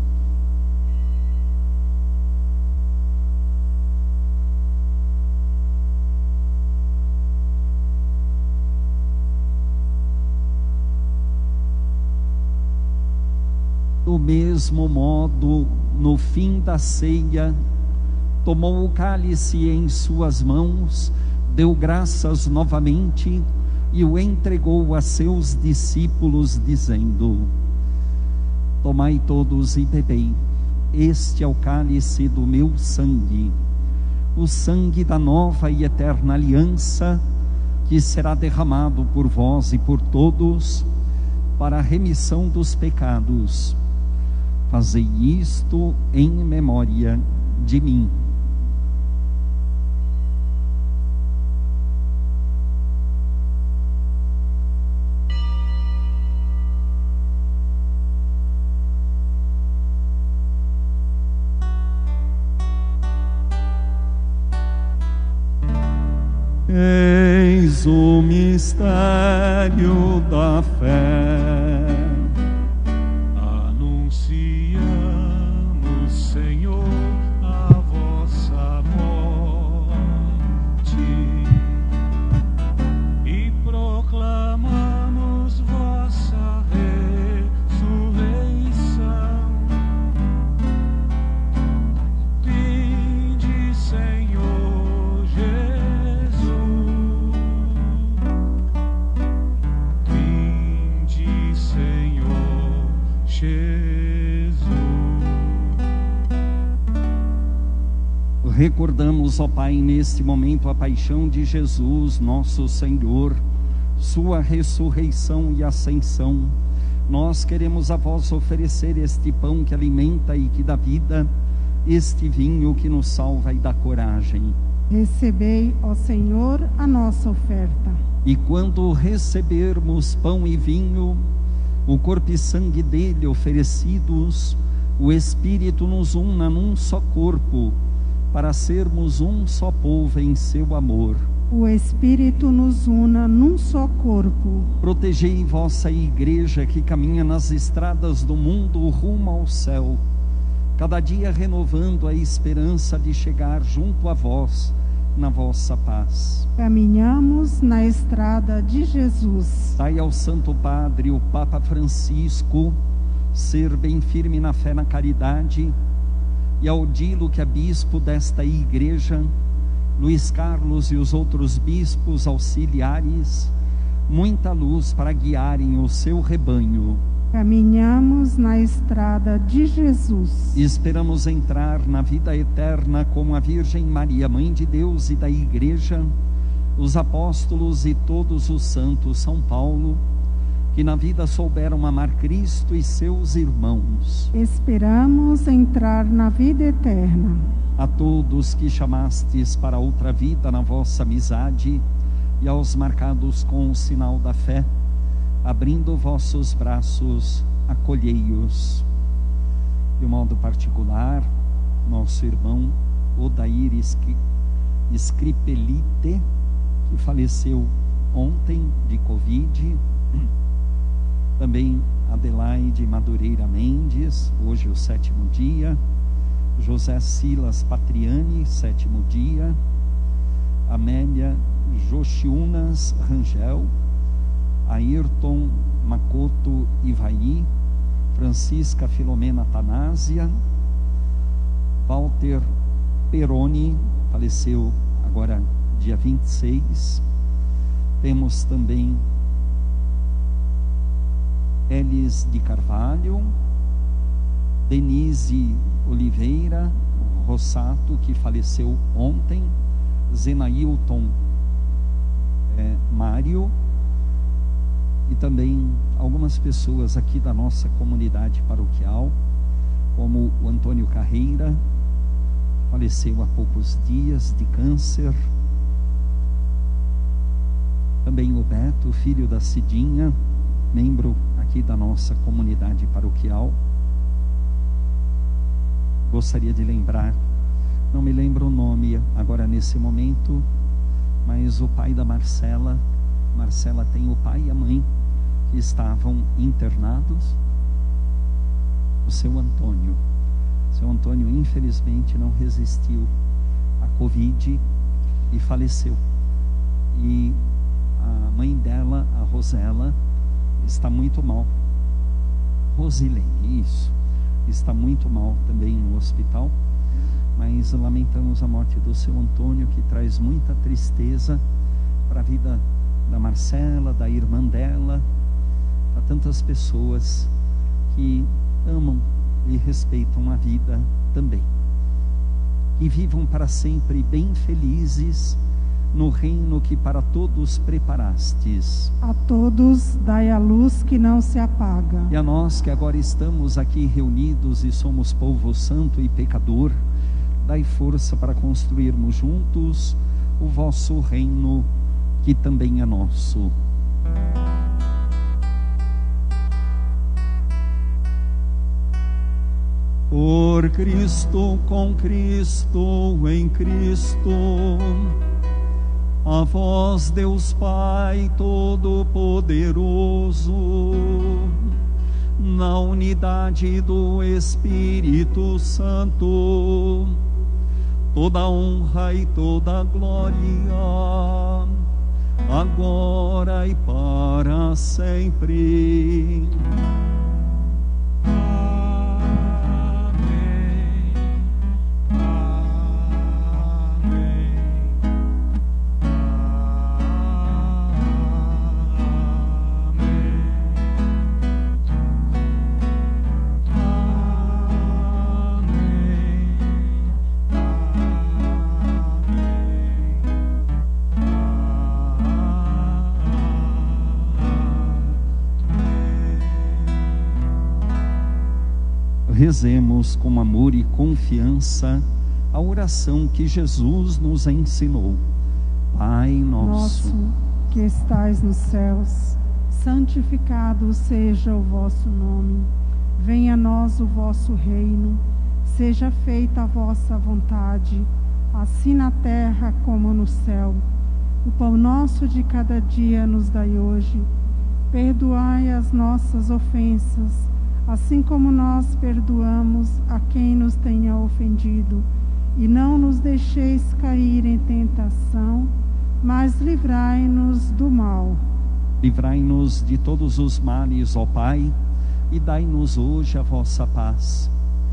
Do mesmo modo, no fim da ceia, tomou o cálice em suas mãos, deu graças novamente e o entregou a seus discípulos, dizendo: tomai todos e bebei, este é o cálice do meu sangue, o sangue da nova e eterna aliança, que será derramado por vós e por todos, para a remissão dos pecados. Fazei isto em memória de mim. Eis o mistério da fé. Anunciamos, Senhor, a vossa morte e proclamamos vossa ressurreição. Vinde, Senhor Jesus. Vinde, Senhor Jesus. Recordamos, ó Pai, neste momento a paixão de Jesus, nosso Senhor, sua ressurreição e ascensão. Nós queremos a vós oferecer este pão que alimenta e que dá vida, este vinho que nos salva e dá coragem. Recebei, ó Senhor, a nossa oferta. E quando recebermos pão e vinho, o corpo e sangue dele oferecidos, o Espírito nos una num só corpo, para sermos um só povo em seu amor. O Espírito nos una num só corpo. Protegei vossa igreja que caminha nas estradas do mundo rumo ao céu, cada dia renovando a esperança de chegar junto a vós na vossa paz. Caminhamos na estrada de Jesus. Dai ao Santo Padre, o Papa Francisco, ser bem firme na fé, na caridade, e ao Dilo, que é bispo desta igreja, Luiz Carlos e os outros bispos auxiliares, muita luz para guiarem o seu rebanho. Caminhamos na estrada de Jesus. E esperamos entrar na vida eterna com a Virgem Maria, Mãe de Deus e da Igreja, os apóstolos e todos os santos, São Paulo, que na vida souberam amar Cristo e seus irmãos. Esperamos entrar na vida eterna. A todos que chamastes para outra vida na vossa amizade, e aos marcados com o sinal da fé, abrindo vossos braços, acolhei-os. De modo particular, nosso irmão Odair Scripelite, que faleceu ontem de Covid. Também Adelaide Madureira Mendes, hoje o 7º dia. José Silas Patriani, 7º dia. Amélia Joshiunas Rangel, Ayrton Makoto Ivaí, Francisca Filomena Tanásia, Walter Peroni, faleceu agora dia 26. Temos também Elis de Carvalho, Denise Oliveira Rossato, que faleceu ontem, Zenailton Mário, e também algumas pessoas aqui da nossa comunidade paroquial, como o Antônio Carreira, faleceu há poucos dias de câncer. Também o Beto, filho da Cidinha, membro aqui da nossa comunidade paroquial. Gostaria de lembrar, não me lembro o nome agora nesse momento, mas o pai da Marcela tem o pai e a mãe que estavam internados. O seu Antônio infelizmente não resistiu à Covid e faleceu. E a mãe dela, a Rosela, está muito mal. Rosilene, isso, está muito mal também no hospital. Mas lamentamos a morte do seu Antônio, que traz muita tristeza para a vida da Marcela, da irmã dela, para tantas pessoas que amam e respeitam a vida também. E vivam para sempre bem felizes no reino que para todos preparastes. A todos dai a luz que não se apaga. E a nós que agora estamos aqui reunidos e somos povo santo e pecador, dai força para construirmos juntos o vosso reino, que também é nosso. Por Cristo, com Cristo, em Cristo, a vós, Deus Pai Todo-Poderoso, na unidade do Espírito Santo, toda honra e toda glória, agora e para sempre. Rezemos com amor e confiança a oração que Jesus nos ensinou. Pai nosso, que estais nos céus, santificado seja o vosso nome. Venha a nós o vosso reino. Seja feita a vossa vontade, assim na terra como no céu. O pão nosso de cada dia nos dai hoje. Perdoai as nossas ofensas, assim como nós perdoamos a quem nos tenha ofendido. E não nos deixeis cair em tentação, mas livrai-nos do mal. Livrai-nos de todos os males, ó Pai, e dai-nos hoje a vossa paz.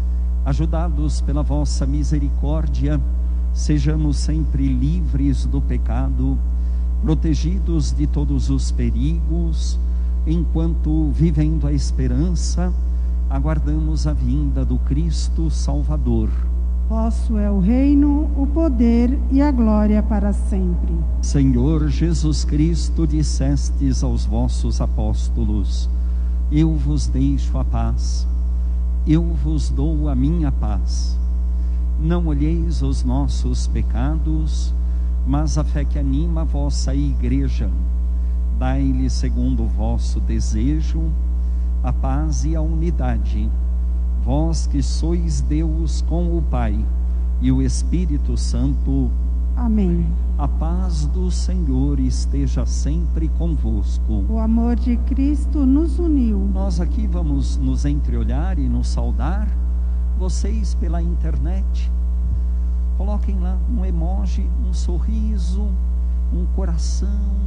Ajudados pela vossa misericórdia, sejamos sempre livres do pecado, protegidos de todos os perigos, enquanto, vivendo a esperança, aguardamos a vinda do Cristo Salvador. Vosso é o reino, o poder e a glória para sempre. Senhor Jesus Cristo, dissestes aos vossos apóstolos: eu vos deixo a paz, eu vos dou a minha paz. Não olheis os nossos pecados, mas a fé que anima a vossa igreja. Dai-lhe, segundo o vosso desejo, a paz e a unidade, vós que sois Deus com o Pai e o Espírito Santo. Amém. A paz do Senhor esteja sempre convosco. O amor de Cristo nos uniu. Nós aqui vamos nos entreolhar e nos saudar. Vocês pela internet, coloquem lá um emoji, um sorriso, um coração,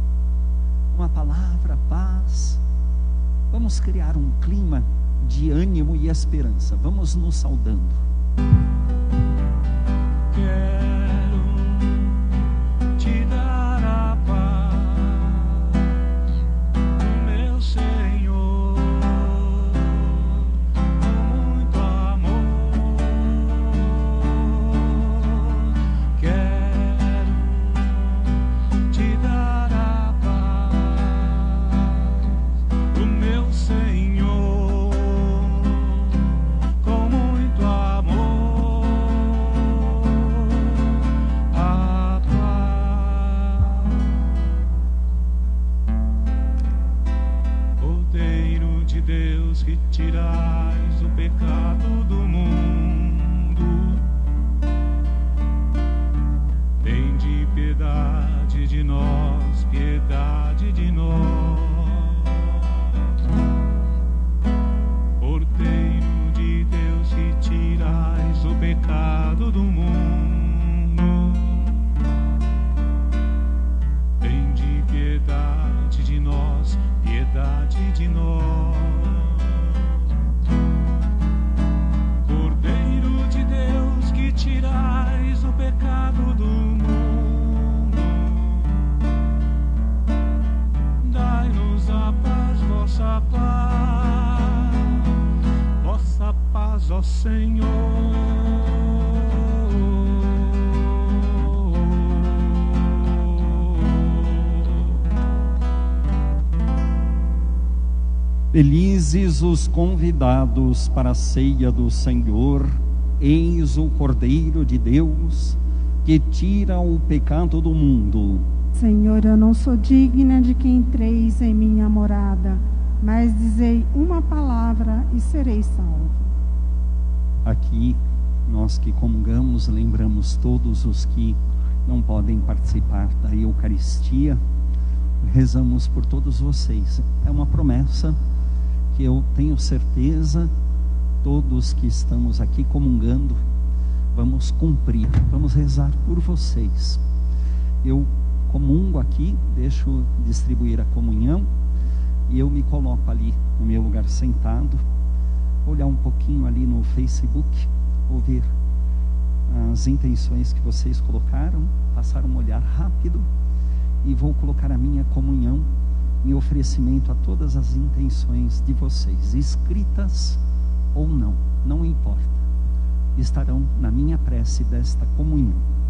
uma palavra, paz. Vamos criar um clima de ânimo e esperança. Vamos nos saudando. Quero te dar a paz, meu Senhor, com muito amor. Quero te dar a paz, o meu Senhor, com muito amor. A paz. Cordeiro de Deus, que tirais o pecado do mundo, tende piedade de nós, piedade de nós. Cordeiro de Deus, que tirais o pecado do mundo, tende piedade de nós, piedade de nós. Cordeiro de Deus, que tirais o pecado do mundo, dai-nos a paz, vossa paz, vossa paz. dá-nos, ó Senhor. Felizes os convidados para a ceia do Senhor. Eis o Cordeiro de Deus, que tira o pecado do mundo. Senhor, eu não sou digna de que entreis em minha morada, mas dizei uma palavra e serei salvo. Aqui, nós que comungamos, lembramos todos os que não podem participar da Eucaristia. Rezamos por todos vocês. É uma promessa que eu tenho certeza, todos que estamos aqui comungando, vamos cumprir, vamos rezar por vocês. Eu comungo aqui, deixo distribuir a comunhão, e eu me coloco ali no meu lugar sentado, olhar um pouquinho ali no Facebook, ouvir as intenções que vocês colocaram, passar um olhar rápido, e vou colocar a minha comunhão em oferecimento a todas as intenções de vocês, escritas ou não, não importa, estarão na minha prece desta comunhão.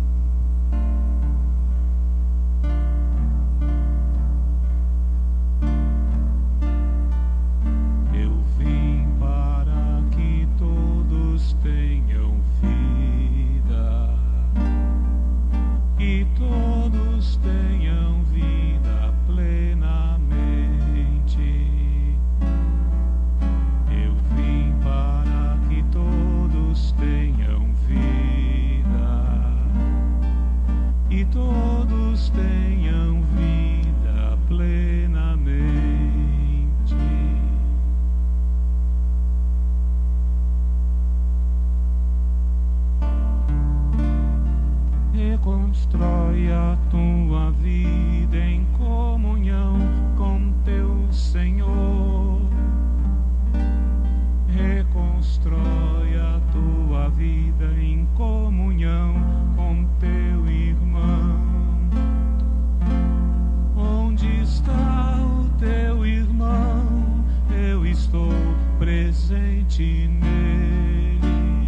Eu vim para que todos tenham vida, que todos tenham vida plenamente. Eu vim para que todos tenham vida, que todos tenham vida plenamente. Reconstrói a tua vida em comunhão com teu Senhor. Reconstrói a tua vida em comunhão com teu irmão. Onde está o teu irmão? Eu estou presente nele.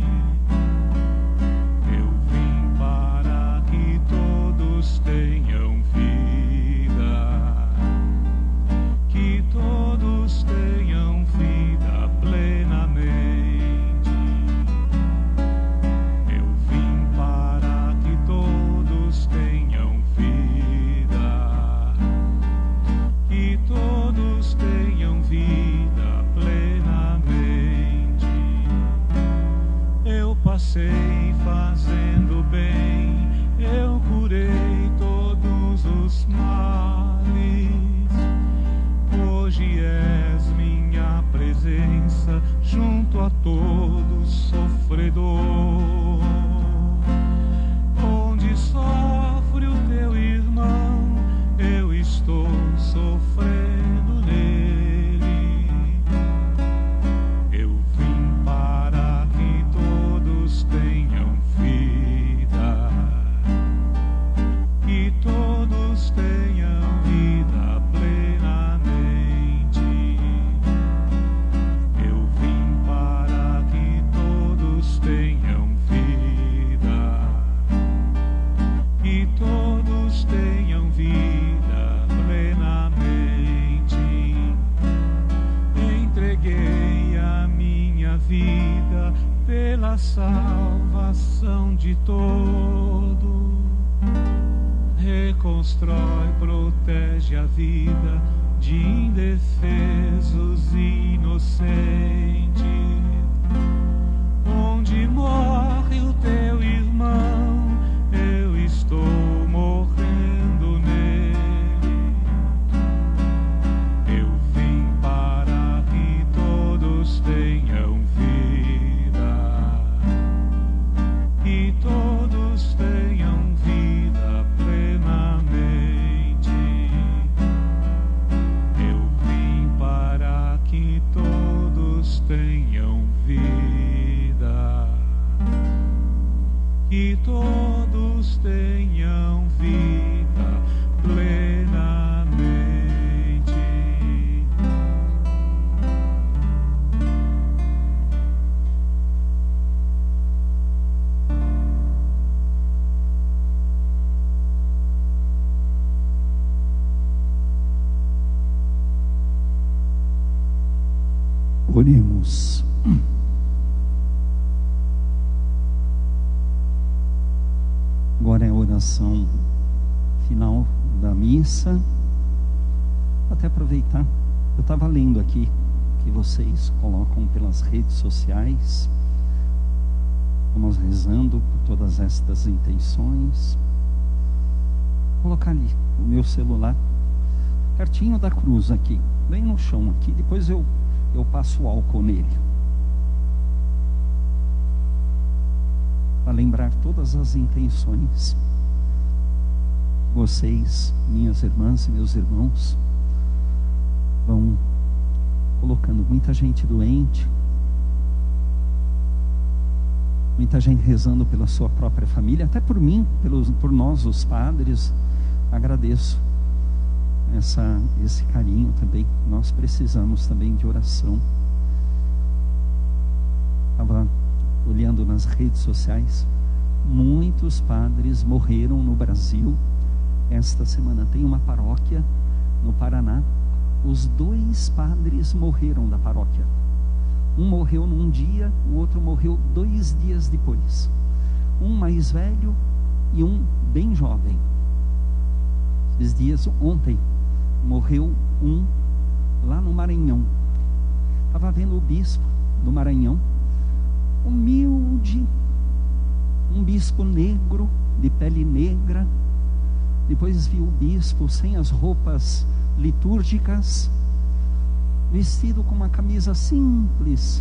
Eu vim para que todos tenham vida, que todos tenham vida plenamente. Eu vim para que todos tenham vida, que todos tenham vida plenamente. Eu passei fazendo bem, eu curei todos os males. Hoje és minha presença junto a todo sofredor. Onde sofre o teu irmão, eu estou sofrendo nele. Eu vim para que todos tenham vida, que todos tenham vida plenamente. Eu vim para que todos tenham vida, que todos tenham vida plenamente. Entreguei a minha vida pela salvação de todos. Reconstrói, protege a vida de indefesos e inocentes. Onde morre o teu irmão, eu estou morrendo nele. Eu vim para que todos tenham vida, que todos tenham vida plenamente. Eu vim para que todos tenham vida, que todos tenham vida plenamente. Oremos. Agora é a oração final da missa. Até aproveitar, eu estava lendo aqui que vocês colocam pelas redes sociais. Vamos rezando por todas estas intenções. Vou colocar ali o meu celular, pertinho da cruz aqui, bem no chão aqui. Depois eu passo álcool nele, para lembrar todas as intenções. Vocês, minhas irmãs e meus irmãos, vão colocando muita gente doente, muita gente rezando pela sua própria família, até por mim, por nós os padres. Agradeço esse carinho também. Nós precisamos também de oração. Estava olhando nas redes sociais, muitos padres morreram no Brasil esta semana. Tem uma paróquia no Paraná, os 2 padres morreram da paróquia. Um morreu num dia, o outro morreu 2 dias depois. Um mais velho e um bem jovem. Esses dias, ontem, morreu um lá no Maranhão. Estava vendo o bispo do Maranhão, humilde, um bispo negro, de pele negra. Depois vi o bispo sem as roupas litúrgicas, vestido com uma camisa simples,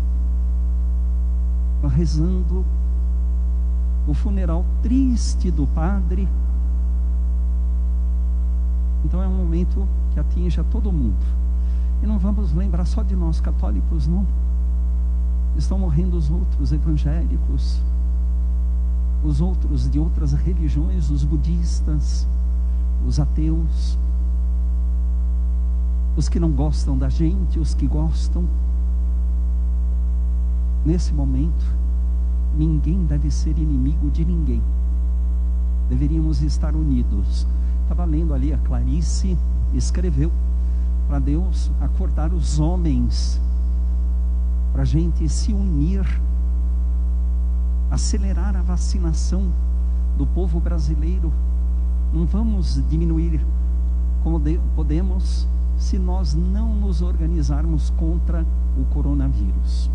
rezando o funeral triste do padre. Então é um momento que atinge a todo mundo. E não vamos lembrar só de nós católicos, não. Estão morrendo os outros evangélicos, os outros de outras religiões, os budistas, os ateus, os que não gostam da gente, os que gostam. Nesse momento, ninguém deve ser inimigo de ninguém. Deveríamos estar unidos. Estava lendo ali, a Clarice escreveu para Deus acordar os homens, para a gente se unir, acelerar a vacinação do povo brasileiro. Não vamos diminuir como podemos se nós não nos organizarmos contra o coronavírus.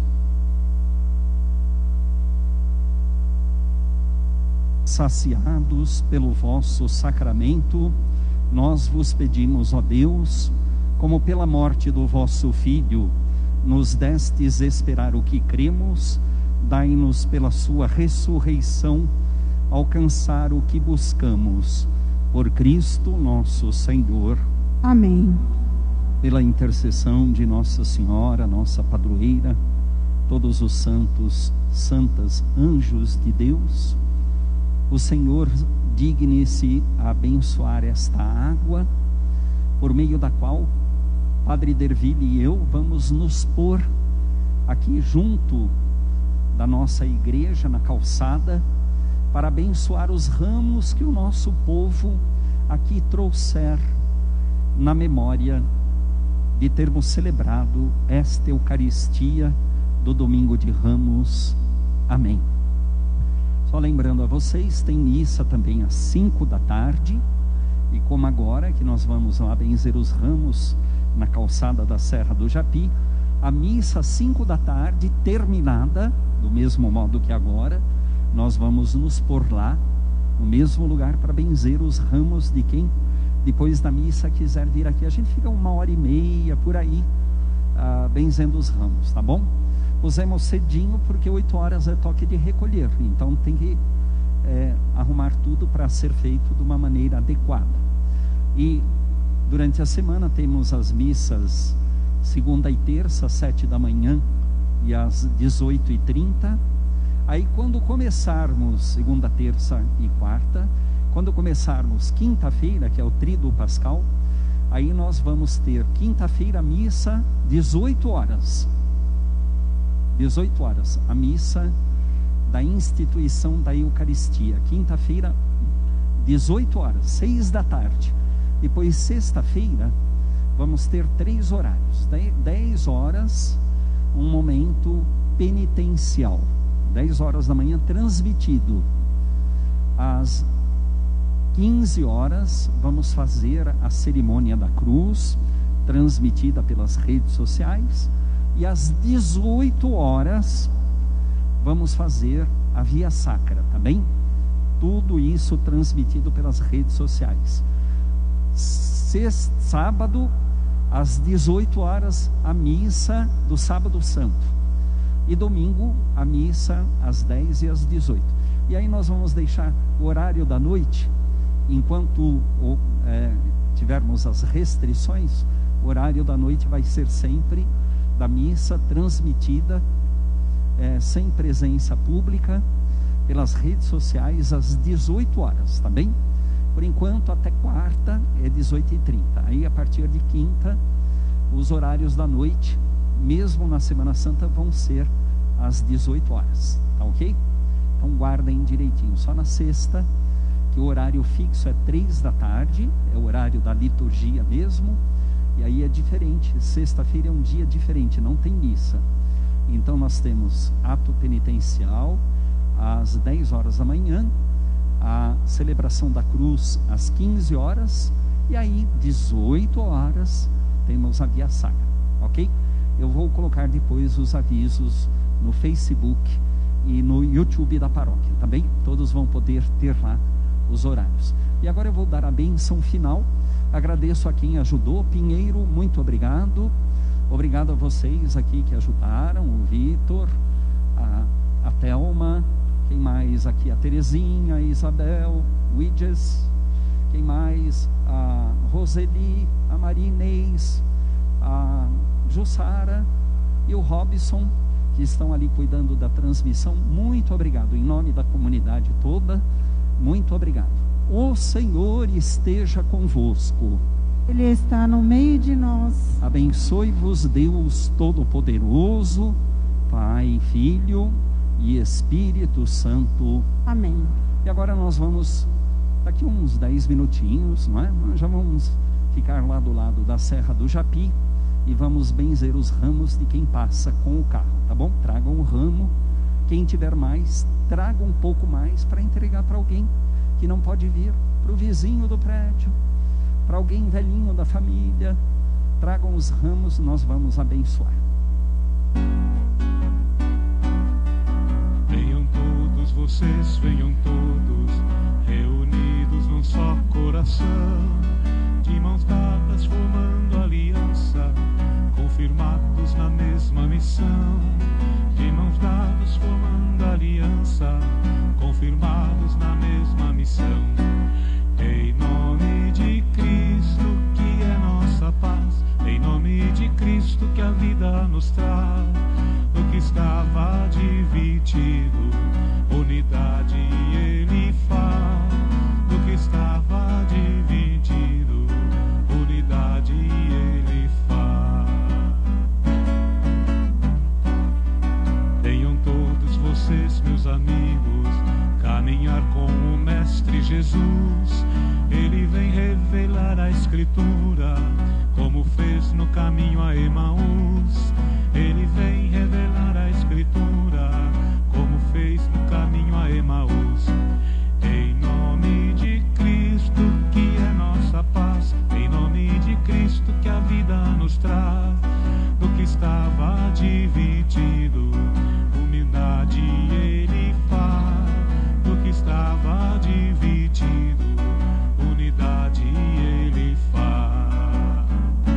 Saciados pelo vosso sacramento, nós vos pedimos, ó Deus, como pela morte do vosso Filho nos destes esperar o que cremos, dai-nos pela sua ressurreição alcançar o que buscamos. Por Cristo nosso Senhor. Amém. Pela intercessão de Nossa Senhora, nossa padroeira, todos os santos, santas, anjos de Deus, o Senhor digne-se a abençoar esta água, por meio da qual Padre Derville e eu vamos nos pôr aqui junto da nossa igreja, na calçada, para abençoar os ramos que o nosso povo aqui trouxer na memória de termos celebrado esta Eucaristia do Domingo de Ramos. Amém. Só lembrando a vocês, tem missa também às 5 da tarde, e como agora que nós vamos lá benzer os ramos na calçada da Serra do Japi, a missa às 5 da tarde, terminada, do mesmo modo que agora, nós vamos nos pôr lá, no mesmo lugar, para benzer os ramos de quem, depois da missa, quiser vir aqui. A gente fica 1h30 por aí, benzendo os ramos, tá bom? Pusemos cedinho, porque 8 horas é toque de recolher, então tem que arrumar tudo para ser feito de uma maneira adequada. E durante a semana temos as missas segunda e terça, às 7 da manhã e às 18h30. Aí quando começarmos segunda, terça e quarta, quando começarmos quinta-feira, que é o Tríduo Pascal, aí nós vamos ter quinta-feira missa 18 horas. 18 horas, a missa da instituição da Eucaristia. Quinta-feira, 18 horas, 6 da tarde. Depois, sexta-feira, vamos ter 3 horários. 10 horas um momento penitencial. 10 horas da manhã, transmitido. Às 15 horas, vamos fazer a cerimônia da cruz, transmitida pelas redes sociais. E às 18 horas, vamos fazer a Via Sacra, tá bem? Tudo isso transmitido pelas redes sociais. Sábado, às 18 horas, a missa do Sábado Santo. E domingo, a missa às 10 e às 18. E aí nós vamos deixar o horário da noite, enquanto tivermos as restrições, o horário da noite vai ser sempre da missa transmitida, sem presença pública, pelas redes sociais, às 18 horas, tá bem? Por enquanto, até quarta é 18h30. Aí, a partir de quinta, os horários da noite, mesmo na Semana Santa, vão ser às 18 horas, tá ok? Então, guardem direitinho. Só na sexta, que o horário fixo é 3 da tarde, é o horário da liturgia mesmo, e aí é diferente. Sexta-feira é um dia diferente, não tem missa. Então, nós temos ato penitencial às 10 horas da manhã, a celebração da cruz às 15 horas, e aí 18 horas temos a Via Sacra, ok? Eu vou colocar depois os avisos no Facebook e no YouTube da paróquia, tá bem? Todos vão poder ter lá os horários. E agora eu vou dar a bênção final. Agradeço a quem ajudou. Pinheiro, muito obrigado. Obrigado a vocês aqui que ajudaram, o Vitor, a Thelma, quem mais aqui? A Terezinha, a Isabel, o Widges, quem mais? A Roseli, a Maria Inês, a Jussara e o Robson, que estão ali cuidando da transmissão. Muito obrigado, em nome da comunidade toda, muito obrigado. O Senhor esteja convosco. Ele está no meio de nós. Abençoe-vos Deus Todo-Poderoso, Pai, Filho e Espírito Santo. Amém. E agora nós vamos, daqui uns 10 minutinhos, não é? Nós já vamos ficar lá do lado da Serra do Japi e vamos benzer os ramos de quem passa com o carro, tá bom? Tragam um ramo, quem tiver mais, traga um pouco mais para entregar para alguém que não pode vir, para o vizinho do prédio, para alguém velhinho da família. Tragam os ramos, nós vamos abençoar. Venham todos vocês, venham todos, reunidos num só coração, de mãos dadas formando aliança, confirmados na mesma missão. De mãos dadas formando aliança, confirmados na mesma missão. Em nome de Cristo, que é nossa paz, em nome de Cristo, que a vida nos traz. Do que estava dividido, unidade Ele faz. Do que estava dividido, unidade Ele faz. Venham todos vocês, meus amigos, caminhar com o Mestre Jesus. Ele vem revelar a Escritura, como fez no caminho a Emaús. Ele vem revelar a Escritura, como fez no caminho a Emaús. Em nome de Cristo, que é nossa paz, em nome de Cristo, que a vida nos traz. Do que estava dividido, humildade Ele faz. Do que estava dividido, unidade Ele faz.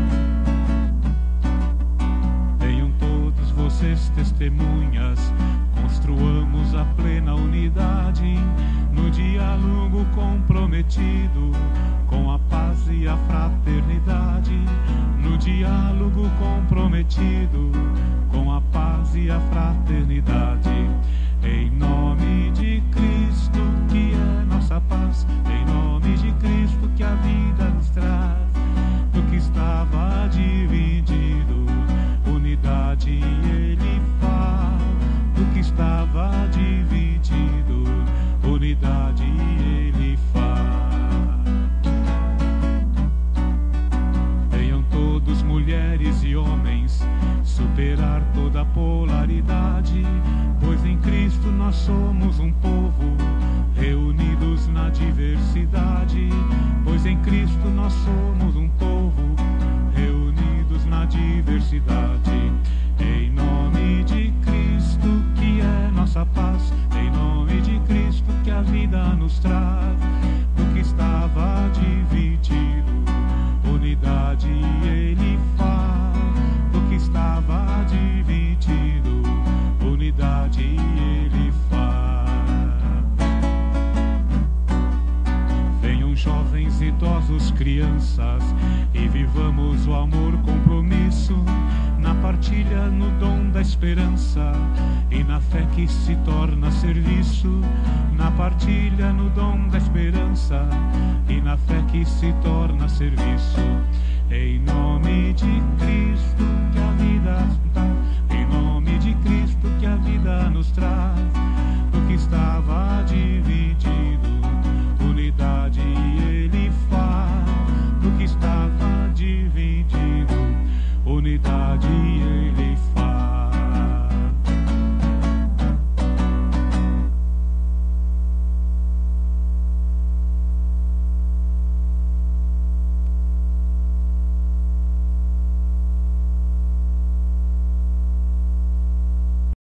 Venham todos vocês, testemunhas, construamos a plena unidade, no diálogo comprometido com a paz e a fraternidade. No diálogo comprometido com a paz e a fraternidade. Em nome de Cristo, que é nossa paz, em nome de Cristo, que a vida nos traz. Do que estava dividido, unidade Ele faz. Do que estava dividido, unidade Ele faz. Venham todos, mulheres e homens, superar toda a somos um povo, reunidos na diversidade. Pois em Cristo nós somos um povo, reunidos na diversidade. Em nome de Cristo, que é nossa paz, em nome de Cristo, que a vida nos traz. O que estava dividido, unidade Ele faz. O que estava dividido, unidade Ele faz. Venham jovens, idosos, crianças, e vivamos o amor, compromisso, na partilha, no dom da esperança, e na fé que se torna serviço. Na partilha, no dom da esperança, e na fé que se torna serviço. Em nome de Cristo que a vida dá, em nome de Cristo que a vida nos traz. O que estava dividido,